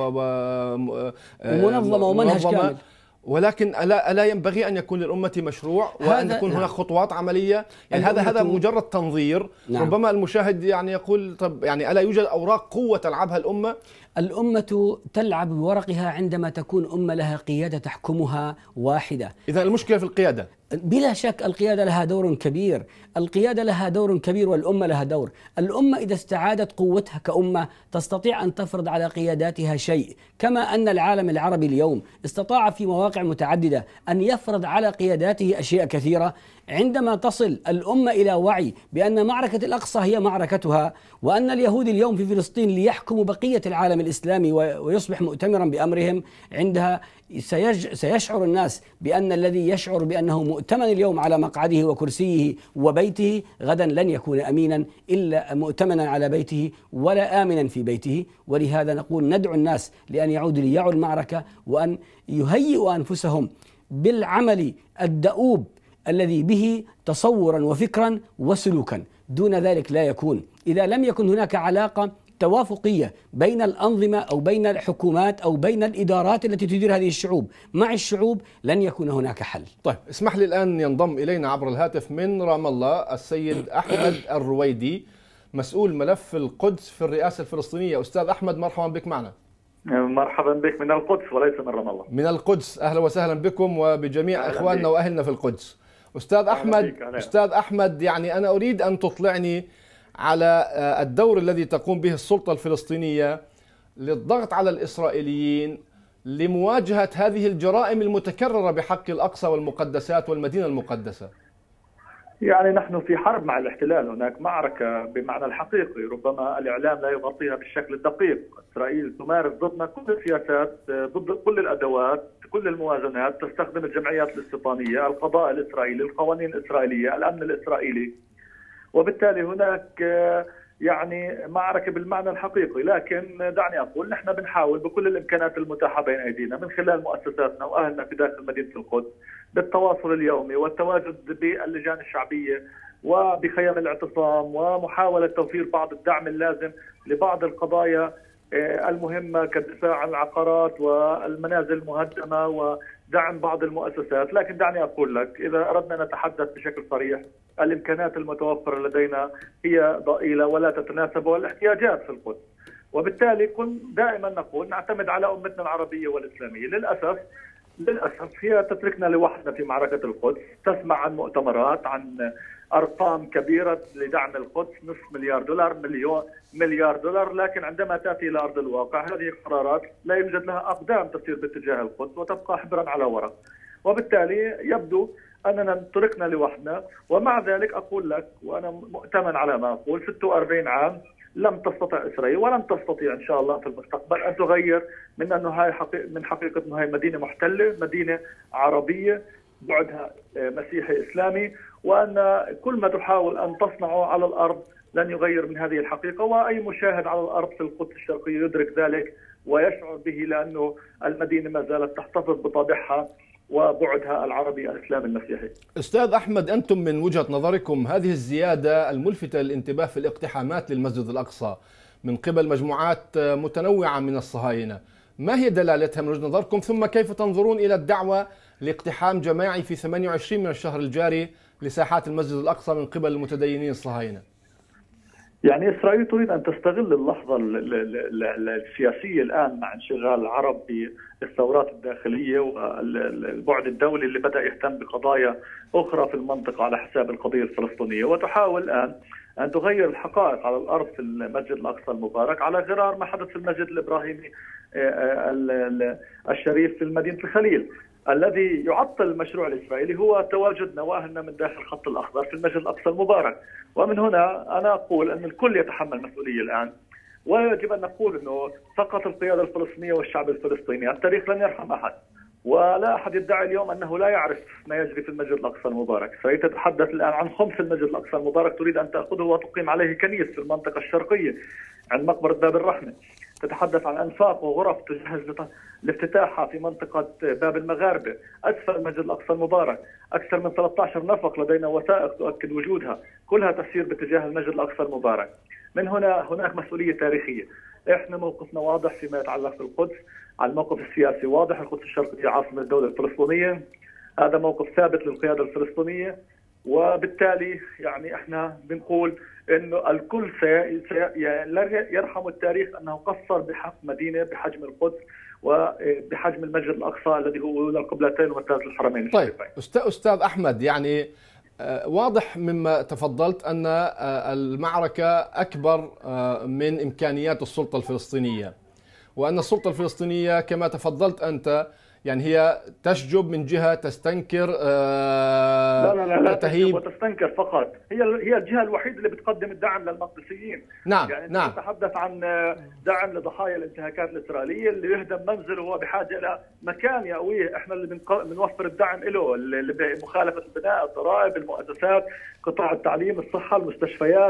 ومنظمة ومنهج كامل. ولكن ألا, ألا ينبغي أن يكون للأمة مشروع وأن تكون نعم. هناك خطوات عملية؟ يعني هذا هذا مجرد تنظير. نعم. ربما المشاهد يعني يقول طب يعني ألا يوجد أوراق قوة تلعبها الأمة؟ الأمة تلعب بورقها عندما تكون أمة لها قيادة تحكمها واحدة. إذا المشكلة في القيادة. بلا شك القيادة لها دور كبير، القيادة لها دور كبير والأمة لها دور. الأمة إذا استعادت قوتها كأمة تستطيع أن تفرض على قياداتها شيء، كما أن العالم العربي اليوم استطاع في مواقع متعددة أن يفرض على قياداته أشياء كثيرة. عندما تصل الأمة إلى وعي بأن معركة الأقصى هي معركتها، وأن اليهود اليوم في فلسطين ليحكموا بقية العالم الإسلامي ويصبح مؤتمرا بأمرهم، عندها سيشعر الناس بأن الذي يشعر بأنه مؤتمن اليوم على مقعده وكرسيه وبيته غدا لن يكون أمينا إلا مؤتمنا على بيته ولا آمنا في بيته. ولهذا نقول ندعو الناس لأن يعودوا ليعوا المعركة وأن يهيئوا أنفسهم بالعمل الدؤوب الذي به تصورا وفكرا وسلوكا. دون ذلك لا يكون. إذا لم يكن هناك علاقة التوافقية بين الأنظمة أو بين الحكومات أو بين الإدارات التي تدير هذه الشعوب مع الشعوب لن يكون هناك حل. طيب اسمح لي الآن ينضم إلينا عبر الهاتف من رام الله السيد أحمد الرويدي، مسؤول ملف القدس في الرئاسة الفلسطينية. أستاذ أحمد مرحبا بك معنا. مرحبا بك من القدس وليس من رام الله. من القدس، أهلا وسهلا بكم وبجميع إخواننا وأهلنا في القدس. أستاذ أحمد أستاذ أحمد يعني أنا أريد أن تطلعني على الدور الذي تقوم به السلطة الفلسطينية للضغط على الإسرائيليين لمواجهة هذه الجرائم المتكررة بحق الأقصى والمقدسات والمدينة المقدسة. يعني نحن في حرب مع الاحتلال، هناك معركة بمعنى الحقيقي، ربما الإعلام لا يغطيها بالشكل الدقيق. إسرائيل تمارس ضدنا كل السياسات، ضد كل الأدوات، كل الموازنات، تستخدم الجمعيات الاستيطانية، القضاء الإسرائيلي، القوانين الإسرائيلية، الأمن الإسرائيلي، وبالتالي هناك يعني معركة بالمعنى الحقيقي. لكن دعني أقول نحن بنحاول بكل الإمكانات المتاحة بين أيدينا من خلال مؤسساتنا وأهلنا في داخل مدينة القدس بالتواصل اليومي والتواجد باللجان الشعبية وبخيام الاعتصام ومحاولة توفير بعض الدعم اللازم لبعض القضايا المهمة كالدفاع عن العقارات والمنازل المهدمة ودعم بعض المؤسسات. لكن دعني أقول لك إذا أردنا نتحدث بشكل صريح الإمكانات المتوفرة لدينا هي ضئيلة ولا تتناسب والاحتياجات في القدس، وبالتالي كن دائما نقول نعتمد على أمتنا العربية والإسلامية. للأسف للأسف هي تتركنا لوحدنا في معركة القدس، تسمع عن مؤتمرات، عن أرقام كبيرة لدعم القدس، نصف مليار دولار، مليون مليار دولار، لكن عندما تأتي إلى أرض الواقع هذه القرارات لا يوجد لها أقدام تسير باتجاه القدس وتبقى حبرا على ورق، وبالتالي يبدو أننا تركنا لوحدنا. ومع ذلك أقول لك وأنا مؤتمن على ما أقول ستة وأربعين عام لم تستطع إسرائيل ولن تستطيع إن شاء الله في المستقبل أن تغير من أنه هاي حقيقة من حقيقة أنه هاي مدينة محتلة، مدينة عربية بعدها مسيحي إسلامي، وأن كل ما تحاول أن تصنعه على الأرض لن يغير من هذه الحقيقة. وأي مشاهد على الأرض في القدس الشرقية يدرك ذلك ويشعر به، لأنه المدينة ما زالت تحتفظ بطابعها وبعدها العربي الإسلامي المسيحي. أستاذ أحمد، أنتم من وجهة نظركم هذه الزيادة الملفتة للانتباه في الاقتحامات للمسجد الأقصى من قبل مجموعات متنوعة من الصهاينة، ما هي دلالتها من وجهة نظركم؟ ثم كيف تنظرون إلى الدعوة لاقتحام جماعي في ثمانية وعشرين من الشهر الجاري لساحات المسجد الأقصى من قبل المتدينين الصهاينة؟ يعني إسرائيل تريد أن تستغل اللحظة السياسية الآن مع انشغال العرب بالثورات الداخلية والبعد الدولي اللي بدأ يهتم بقضايا أخرى في المنطقة على حساب القضية الفلسطينية، وتحاول الآن أن تغير الحقائق على الأرض في المسجد الأقصى المبارك على غرار ما حدث في المسجد الإبراهيمي الشريف في مدينة الخليل. الذي يعطل المشروع الإسرائيلي هو تواجدنا وأهلنا من داخل الخط الأخضر في المسجد الأقصى المبارك. ومن هنا أنا أقول أن الكل يتحمل مسؤولية الآن، ويجب أن نقول أنه فقط القيادة الفلسطينية والشعب الفلسطيني، التاريخ لن يرحم أحد، ولا أحد يدعي اليوم أنه لا يعرف ما يجري في المسجد الأقصى المبارك. إسرائيل تتحدث الآن عن خمس المسجد الأقصى المبارك، تريد أن تأخذه وتقيم عليه كنيس في المنطقة الشرقية عند مقبرة باب الرحمة. تتحدث عن أنفاق وغرف تجهز لافتتاحها في منطقة باب المغاربة أسفل المسجد الأقصى المبارك. أكثر من ثلاثة عشر نفق لدينا وثائق تؤكد وجودها، كلها تسير باتجاه المسجد الأقصى المبارك. من هنا هناك مسؤولية تاريخية. إحنا موقفنا واضح فيما يتعلق بالقدس، على الموقف السياسي واضح، القدس الشرقية عاصمة الدولة الفلسطينية، هذا موقف ثابت للقيادة الفلسطينية، وبالتالي يعني احنا بنقول انه الكل سي... سي... لا يرحم التاريخ انه قصر بحق مدينه بحجم القدس وبحجم المسجد الاقصى الذي هو اولى القبلتين وثالث الحرمين طيب الشريفين. استاذ احمد، يعني واضح مما تفضلت ان المعركه اكبر من امكانيات السلطه الفلسطينيه، وان السلطه الفلسطينيه كما تفضلت انت يعني هي تشجب من جهة، تستنكر آه لا لا لا, لا تهيب وتستنكر فقط. هي هي الجهة الوحيدة اللي بتقدم الدعم للمقدسيين. نعم يعني نعم. تتحدث عن دعم لضحايا الانتهاكات الإسرائيلية اللي يهدم منزله وهو بحاجة إلى مكان يأويه، احنا اللي بنوفر الدعم له، اللي بمخالفة البناء، الضرائب، المؤسسات، قطاع التعليم، الصحة، المستشفيات،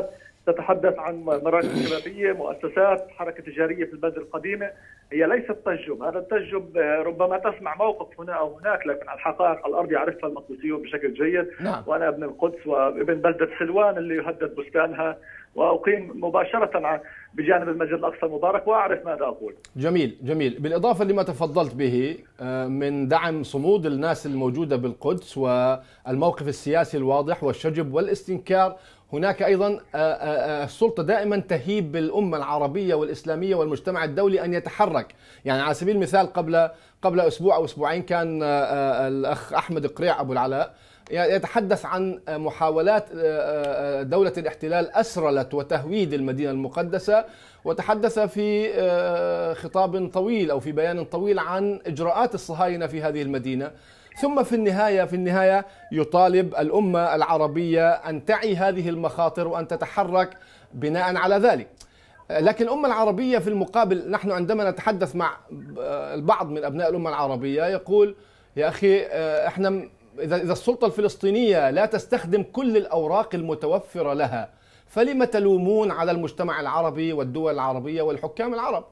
تتحدث عن مراكز شبابية، مؤسسات، حركة تجارية في البلد القديمة. هي ليست تجب، هذا التجب ربما تسمع موقف هنا أو هناك، لكن الحقائق على الأرض يعرفها المقدسيون بشكل جيد. نعم. وأنا ابن القدس وابن بلدة سلوان اللي يهدد بستانها، وأقيم مباشرة بجانب المسجد الأقصى المبارك، وأعرف ماذا أقول. جميل جميل. بالإضافة لما تفضلت به من دعم صمود الناس الموجودة بالقدس والموقف السياسي الواضح والشجب والاستنكار، هناك أيضا السلطة دائما تهيب بالأمة العربية والإسلامية والمجتمع الدولي أن يتحرك. يعني على سبيل المثال قبل قبل أسبوع أو أسبوعين كان الأخ أحمد قريع أبو العلاء يتحدث عن محاولات دولة الاحتلال أسرلة وتهويد المدينة المقدسة، وتحدث في خطاب طويل أو في بيان طويل عن إجراءات الصهاينة في هذه المدينة. ثم في النهاية في النهاية يطالب الأمة العربية أن تعي هذه المخاطر وأن تتحرك بناء على ذلك. لكن الأمة العربية في المقابل، نحن عندما نتحدث مع البعض من أبناء الأمة العربية يقول يا أخي إحنا إذا إذا السلطة الفلسطينية لا تستخدم كل الأوراق المتوفرة لها، فلم تلومون على المجتمع العربي والدول العربية والحكام العرب؟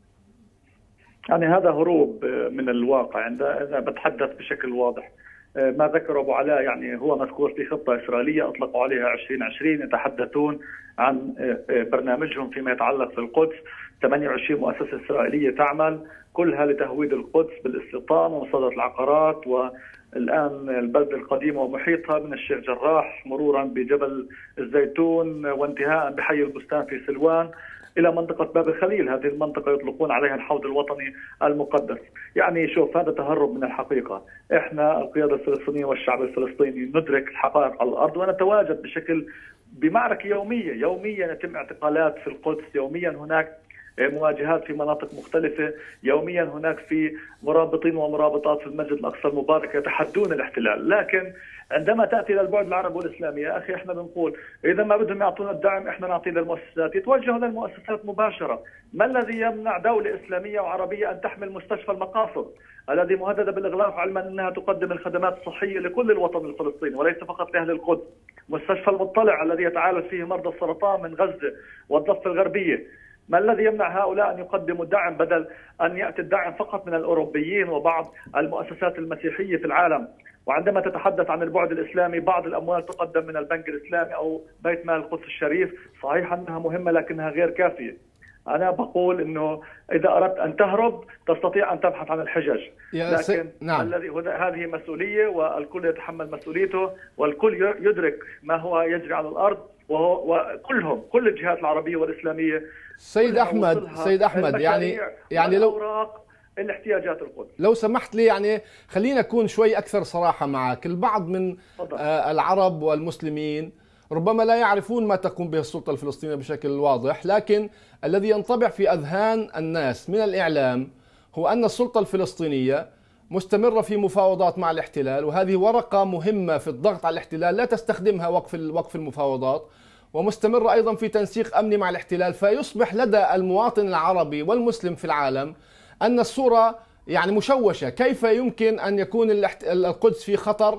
يعني هذا هروب من الواقع. عندما بتحدث بشكل واضح، ما ذكر أبو علاء يعني هو مذكور في خطة إسرائيلية أطلقوا عليها عشرين عشرين، يتحدثون عن برنامجهم فيما يتعلق في القدس. ثمانية وعشرين مؤسسة إسرائيلية تعمل كلها لتهويد القدس بالاستيطان ومصادرة العقارات، والآن البلد القديمة ومحيطها من الشيخ جراح مرورا بجبل الزيتون وانتهاء بحي البستان في سلوان إلى منطقة باب الخليل. هذه المنطقة يطلقون عليها الحوض الوطني المقدس. يعني شوف، هذا تهرب من الحقيقة. إحنا القيادة الفلسطينية والشعب الفلسطيني ندرك الحقائق على الأرض ونتواجد بشكل بمعركة يومية. يوميا يتم اعتقالات في القدس، يوميا هناك مواجهات في مناطق مختلفة، يوميا هناك في مرابطين ومرابطات في المسجد الأقصى المبارك يتحدون الاحتلال. لكن عندما تأتي للبعد العربي والإسلامي يا أخي، إحنا بنقول إذا ما بدهم يعطونا الدعم إحنا نعطيه للمؤسسات، يتوجهوا للمؤسسات مباشرة. ما الذي يمنع دولة إسلامية وعربية أن تحمل مستشفى المقاصد الذي مهدد بالإغلاق، علما أنها تقدم الخدمات الصحية لكل الوطن الفلسطيني وليس فقط لأهل القدس؟ مستشفى المطلع الذي يتعالج فيه مرضى السرطان من غزة والضفة الغربية. ما الذي يمنع هؤلاء أن يقدموا الدعم بدل أن يأتي الدعم فقط من الأوروبيين وبعض المؤسسات المسيحية في العالم؟ وعندما تتحدث عن البعد الإسلامي، بعض الأموال تقدم من البنك الإسلامي أو بيت مال القدس الشريف، صحيح أنها مهمة لكنها غير كافية. أنا بقول أنه إذا أردت أن تهرب تستطيع أن تبحث عن الحجج، لكن س... نعم. الذي هذه مسؤولية والكل يتحمل مسؤوليته والكل يدرك ما هو يجري على الأرض، وهو وكلهم كل الجهات العربية والإسلامية. سيد أحمد سيد أحمد يعني يعني لو الاحتياجات القدس، لو سمحت لي يعني خلينا نكون شوي أكثر صراحة معك. البعض من آه العرب والمسلمين ربما لا يعرفون ما تقوم به السلطة الفلسطينية بشكل واضح، لكن الذي ينطبع في أذهان الناس من الإعلام هو أن السلطة الفلسطينية مستمرة في مفاوضات مع الاحتلال، وهذه ورقة مهمة في الضغط على الاحتلال لا تستخدمها وقف وقف المفاوضات، ومستمرة أيضا في تنسيق أمني مع الاحتلال. فيصبح لدى المواطن العربي والمسلم في العالم أن الصورة يعني مشوشة. كيف يمكن أن يكون القدس في خطر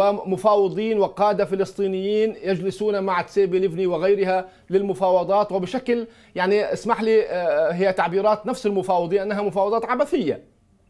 ومفاوضين وقادة فلسطينيين يجلسون مع تسيبي ليفني وغيرها للمفاوضات، وبشكل يعني اسمح لي هي تعبيرات نفس المفاوضين أنها مفاوضات عبثية؟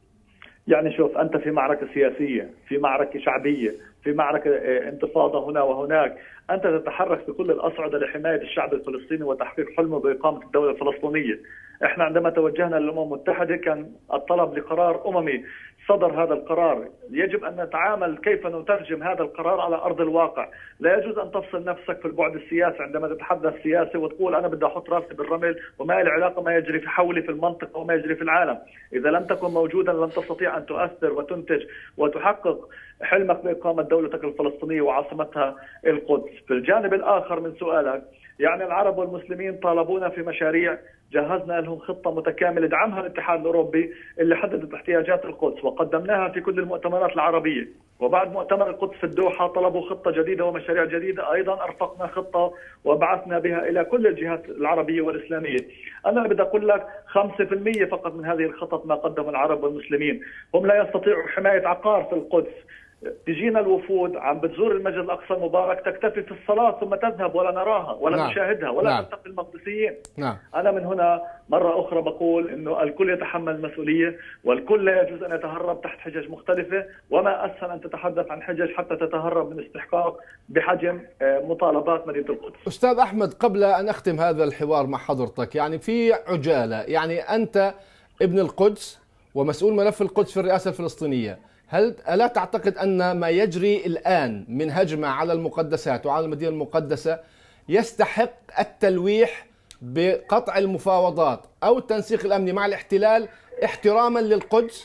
يعني شوف، أنت في معركة سياسية، في معركة شعبية، في معركة انتفاضة هنا وهناك. أنت تتحرك في كل الأصعدة لحماية الشعب الفلسطيني وتحقيق حلمه بإقامة الدولة الفلسطينية. إحنا عندما توجهنا للأمم المتحدة كان الطلب لقرار أممي، صدر هذا القرار. يجب أن نتعامل كيف نترجم هذا القرار على أرض الواقع. لا يجوز أن تفصل نفسك في البعد السياسي عندما تتحدث سياسي وتقول أنا بدي أحط راسي بالرمل وما لي علاقة ما يجري في حولي في المنطقة وما يجري في العالم. إذا لم تكن موجودا لن تستطيع أن تؤثر وتنتج وتحقق حلمك بإقامة دولتك الفلسطينية وعاصمتها القدس. في الجانب الآخر من سؤالك، يعني العرب والمسلمين طالبونا في مشاريع، جهزنا لهم خطة متكاملة دعمها الاتحاد الأوروبي اللي حددت احتياجات القدس وقدمناها في كل المؤتمرات العربية. وبعد مؤتمر القدس في الدوحة طلبوا خطة جديدة ومشاريع جديدة، أيضا أرفقنا خطة وبعثنا بها إلى كل الجهات العربية والإسلامية. أنا بدي أقول لك خمسة بالمئة فقط من هذه الخطط ما قدم العرب والمسلمين. هم لا يستطيعوا حماية عقار في القدس. تجينا الوفود عم بتزور المسجد الأقصى المبارك، تكتفي في الصلاة ثم تذهب ولا نراها ولا نعم. نشاهدها ولا نعم. نلتقي المقدسيين. نعم. أنا من هنا مرة أخرى بقول إنه الكل يتحمل المسؤولية، والكل لا يجوز أن يتهرب تحت حجج مختلفة، وما أسهل أن تتحدث عن حجج حتى تتهرب من استحقاق بحجم مطالبات مدينة القدس. أستاذ أحمد، قبل أن أختم هذا الحوار مع حضرتك، يعني في عجالة، يعني أنت ابن القدس ومسؤول ملف القدس في الرئاسة الفلسطينية، هل ألا تعتقد أن ما يجري الآن من هجمة على المقدسات وعلى المدينة المقدسة يستحق التلويح بقطع المفاوضات أو التنسيق الأمني مع الاحتلال احتراما للقدس؟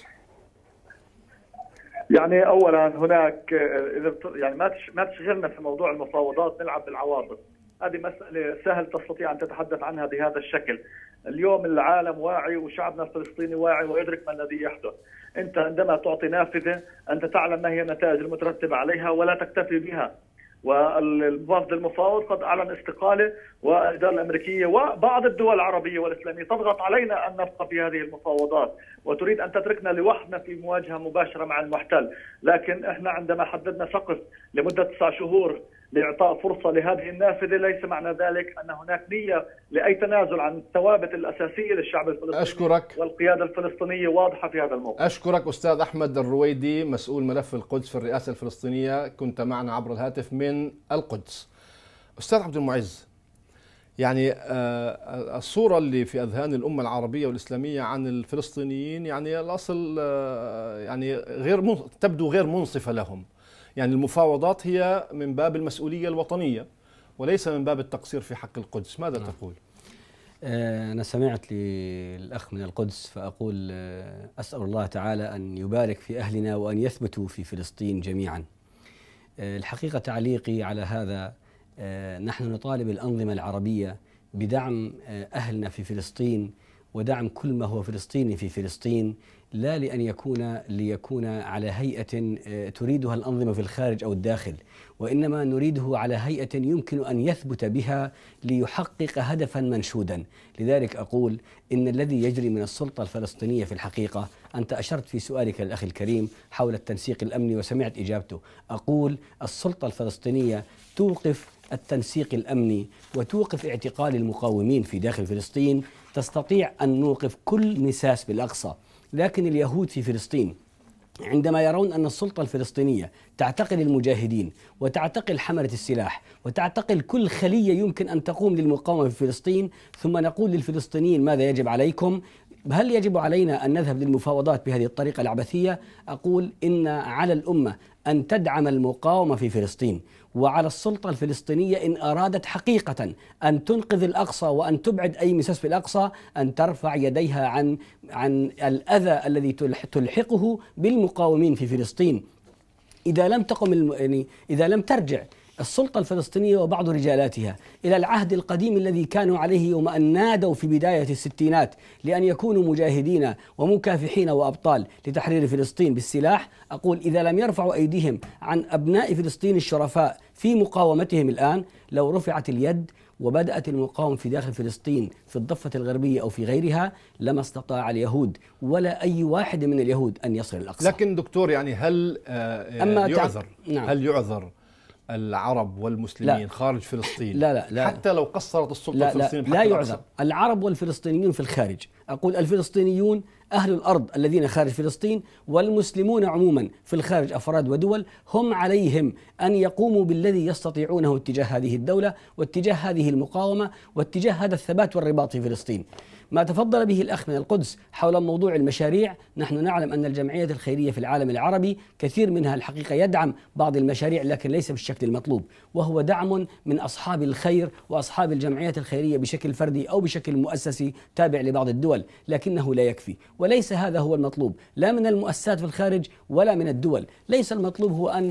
يعني أولا هناك يعني ما ما تشغلنا في موضوع المفاوضات نلعب بالعواطف، هذه مسألة سهل تستطيع أن تتحدث عنها بهذا الشكل. اليوم العالم واعي وشعبنا الفلسطيني واعي ويدرك ما الذي يحدث. أنت عندما تعطي نافذة أنت تعلم ما هي النتائج المترتبة عليها ولا تكتفي بها. والوفد المفاوض قد أعلن استقالة، والإدارة الأمريكية وبعض الدول العربية والإسلامية تضغط علينا أن نبقى في هذه المفاوضات وتريد أن تتركنا لوحدنا في مواجهة مباشرة مع المحتل. لكن إحنا عندما حددنا سقف لمدة تسع شهور لإعطاء فرصة لهذه النافذة ليس معنى ذلك أن هناك نية لأي تنازل عن الثوابت الأساسية للشعب الفلسطيني. أشكرك. والقيادة الفلسطينية واضحة في هذا الموضوع. أشكرك أستاذ أحمد الرويدي، مسؤول ملف القدس في الرئاسة الفلسطينية، كنت معنا عبر الهاتف من القدس. أستاذ عبد المعز، يعني الصورة اللي في أذهان الأمة العربية والإسلامية عن الفلسطينيين يعني الأصل يعني غير تبدو غير منصفة لهم. يعني المفاوضات هي من باب المسؤولية الوطنية وليس من باب التقصير في حق القدس، ماذا نعم. تقول؟ أنا سمعت للأخ من القدس فأقول أسأل الله تعالى أن يبارك في أهلنا وأن يثبتوا في فلسطين جميعا. الحقيقة تعليقي على هذا، نحن نطالب الأنظمة العربية بدعم أهلنا في فلسطين ودعم كل ما هو فلسطيني في فلسطين، لا لأن يكون ليكون على هيئة تريدها الأنظمة في الخارج أو الداخل، وإنما نريده على هيئة يمكن أن يثبت بها ليحقق هدفا منشودا. لذلك أقول إن الذي يجري من السلطة الفلسطينية في الحقيقة، أنت أشرت في سؤالك الأخ الكريم حول التنسيق الأمني وسمعت إجابته، أقول السلطة الفلسطينية توقف التنسيق الأمني وتوقف اعتقال المقاومين في داخل فلسطين، تستطيع أن نوقف كل مساس بالأقصى. لكن اليهود في فلسطين عندما يرون أن السلطة الفلسطينية تعتقل المجاهدين وتعتقل حملة السلاح وتعتقل كل خلية يمكن أن تقوم للمقاومة في فلسطين، ثم نقول للفلسطينيين ماذا يجب عليكم؟ هل يجب علينا أن نذهب للمفاوضات بهذه الطريقة العبثية؟ أقول إن على الأمة أن تدعم المقاومة في فلسطين، وعلى السلطة الفلسطينية إن أرادت حقيقة أن تنقذ الأقصى وأن تبعد أي مساس في الأقصى أن ترفع يديها عن عن الأذى الذي تلحقه بالمقاومين في فلسطين. إذا لم تقم يعني إذا لم ترجع السلطة الفلسطينية وبعض رجالاتها إلى العهد القديم الذي كانوا عليه يوم أن نادوا في بداية الستينات لأن يكونوا مجاهدين ومكافحين وأبطال لتحرير فلسطين بالسلاح، أقول إذا لم يرفعوا أيديهم عن أبناء فلسطين الشرفاء في مقاومتهم الآن، لو رفعت اليد وبدأت المقاومة في داخل فلسطين في الضفة الغربية أو في غيرها، لما استطاع اليهود ولا أي واحد من اليهود أن يصل الأقصى. لكن دكتور، يعني هل آه يعذر نعم. هل يعذر العرب والمسلمين لا. خارج فلسطين لا لا لا حتى لو قصرت السلطة لا الفلسطينية لا, لا يعذر العرب والفلسطينيون في الخارج. أقول الفلسطينيون أهل الأرض الذين خارج فلسطين والمسلمون عموما في الخارج أفراد ودول، هم عليهم أن يقوموا بالذي يستطيعونه اتجاه هذه الدولة واتجاه هذه المقاومة واتجاه هذا الثبات والرباط في فلسطين. ما تفضل به الأخ من القدس حول موضوع المشاريع، نحن نعلم أن الجمعيات الخيرية في العالم العربي كثير منها الحقيقة يدعم بعض المشاريع لكن ليس بالشكل المطلوب، وهو دعم من أصحاب الخير وأصحاب الجمعيات الخيرية بشكل فردي أو بشكل مؤسسي تابع لبعض الدول، لكنه لا يكفي، وليس هذا هو المطلوب لا من المؤسسات في الخارج ولا من الدول. ليس المطلوب هو أن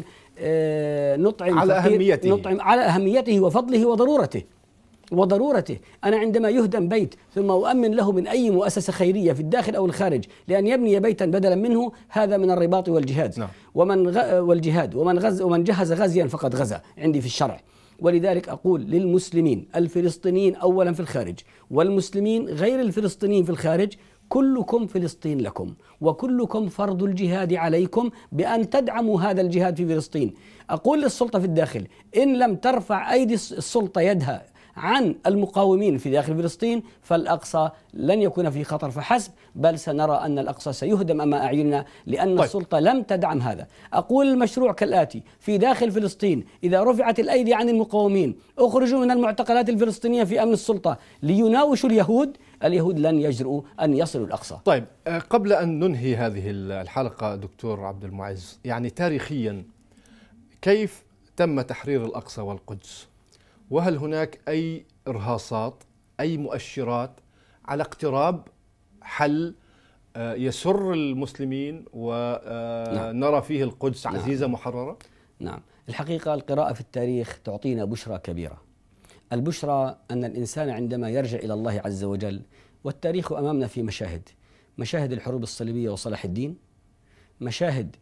نطعم على أهميته نطعم على أهميته وفضله وضرورته وضرورته. أنا عندما يهدم بيت ثم أؤمن له من أي مؤسسة خيرية في الداخل أو الخارج لأن يبني بيتا بدلا منه، هذا من الرباط والجهاد نعم. ومن غ... والجهاد ومن غز ومن جهز غزيا فقد غزا عندي في الشرع. ولذلك أقول للمسلمين الفلسطينيين أولا في الخارج والمسلمين غير الفلسطينيين في الخارج، كلكم فلسطين لكم، وكلكم فرض الجهاد عليكم بأن تدعموا هذا الجهاد في فلسطين. أقول للسلطة في الداخل: إن لم ترفع أيدي السلطة يدها عن المقاومين في داخل فلسطين فالأقصى لن يكون في خطر فحسب، بل سنرى أن الأقصى سيهدم أمام أعيننا، لأن طيب. السلطة لم تدعم هذا. أقول المشروع كالآتي: في داخل فلسطين إذا رفعت الأيدي عن المقاومين أخرجوا من المعتقلات الفلسطينية في أمن السلطة ليناوشوا اليهود، اليهود لن يجرؤوا أن يصلوا الأقصى. طيب، قبل أن ننهي هذه الحلقة دكتور عبد المعز، يعني تاريخيا كيف تم تحرير الأقصى والقدس؟ وهل هناك أي إرهاصات، أي مؤشرات على اقتراب حل يسر المسلمين ونرى فيه القدس عزيزة محررة؟ نعم، الحقيقة القراءة في التاريخ تعطينا بشرى كبيرة. البشرى أن الإنسان عندما يرجع إلى الله عز وجل، والتاريخ أمامنا في مشاهد مشاهد الحروب الصليبية وصلاح الدين، مشاهد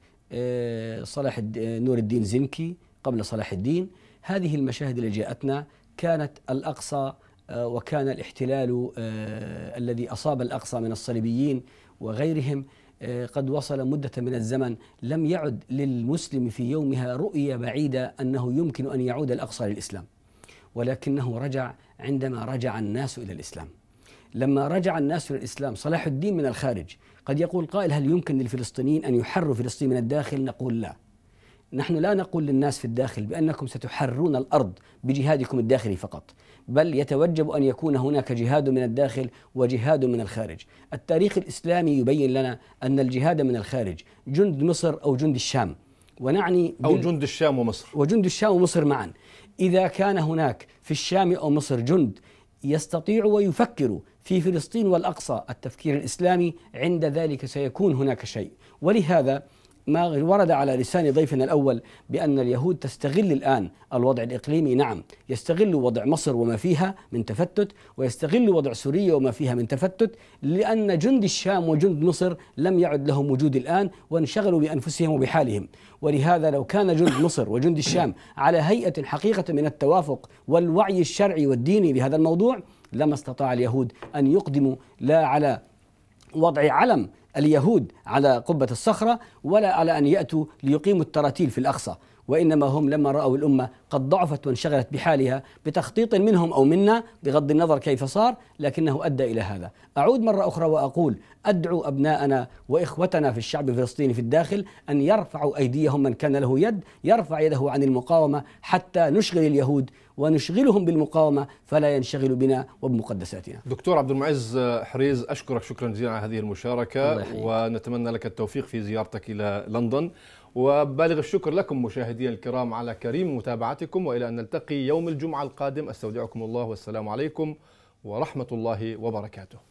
صلاح نور الدين زنكي قبل صلاح الدين. هذه المشاهد اللي جاءتنا كانت الأقصى وكان الاحتلال الذي أصاب الأقصى من الصليبيين وغيرهم قد وصل مدة من الزمن لم يعد للمسلم في يومها رؤية بعيدة أنه يمكن أن يعود الأقصى للإسلام، ولكنه رجع عندما رجع الناس إلى الإسلام. لما رجع الناس إلى الإسلام، صلاح الدين من الخارج، قد يقول قائل: هل يمكن للفلسطينيين أن يحرروا فلسطين من الداخل؟ نقول لا. نحن لا نقول للناس في الداخل بأنكم ستحررون الأرض بجهادكم الداخلي فقط، بل يتوجب أن يكون هناك جهاد من الداخل وجهاد من الخارج. التاريخ الإسلامي يبين لنا أن الجهاد من الخارج جند مصر أو جند الشام، ونعني أو جند الشام ومصر وجند الشام ومصر معا. إذا كان هناك في الشام أو مصر جند يستطيع ويفكر في فلسطين والأقصى التفكير الإسلامي، عند ذلك سيكون هناك شيء. ولهذا ما ورد على لسان ضيفنا الأول بأن اليهود تستغل الآن الوضع الإقليمي. نعم، يستغل وضع مصر وما فيها من تفتت، ويستغل وضع سوريا وما فيها من تفتت، لأن جند الشام وجند مصر لم يعد لهم وجود الآن، وانشغلوا بأنفسهم وبحالهم. ولهذا لو كان جند مصر وجند الشام على هيئة حقيقة من التوافق والوعي الشرعي والديني لهذا الموضوع، لما استطاع اليهود أن يقدموا لا على وضع علم اليهود على قبة الصخرة ولا على أن يأتوا ليقيموا التراتيل في الأقصى، وإنما هم لما رأوا الأمة قد ضعفت وانشغلت بحالها بتخطيط منهم أو منا بغض النظر كيف صار، لكنه أدى إلى هذا. أعود مرة أخرى وأقول: أدعو أبناءنا وإخوتنا في الشعب الفلسطيني في الداخل أن يرفعوا أيديهم، من كان له يد يرفع يده عن المقاومة حتى نشغل اليهود ونشغلهم بالمقاومة فلا ينشغلوا بنا وبمقدساتنا. دكتور عبد المعز حريز، أشكرك شكرا جزيلا على هذه المشاركة، ونتمنى لك التوفيق في زيارتك إلى لندن، وبالغ الشكر لكم مشاهدينا الكرام على كريم متابعتكم، وإلى أن نلتقي يوم الجمعة القادم. أستودعكم الله والسلام عليكم ورحمة الله وبركاته.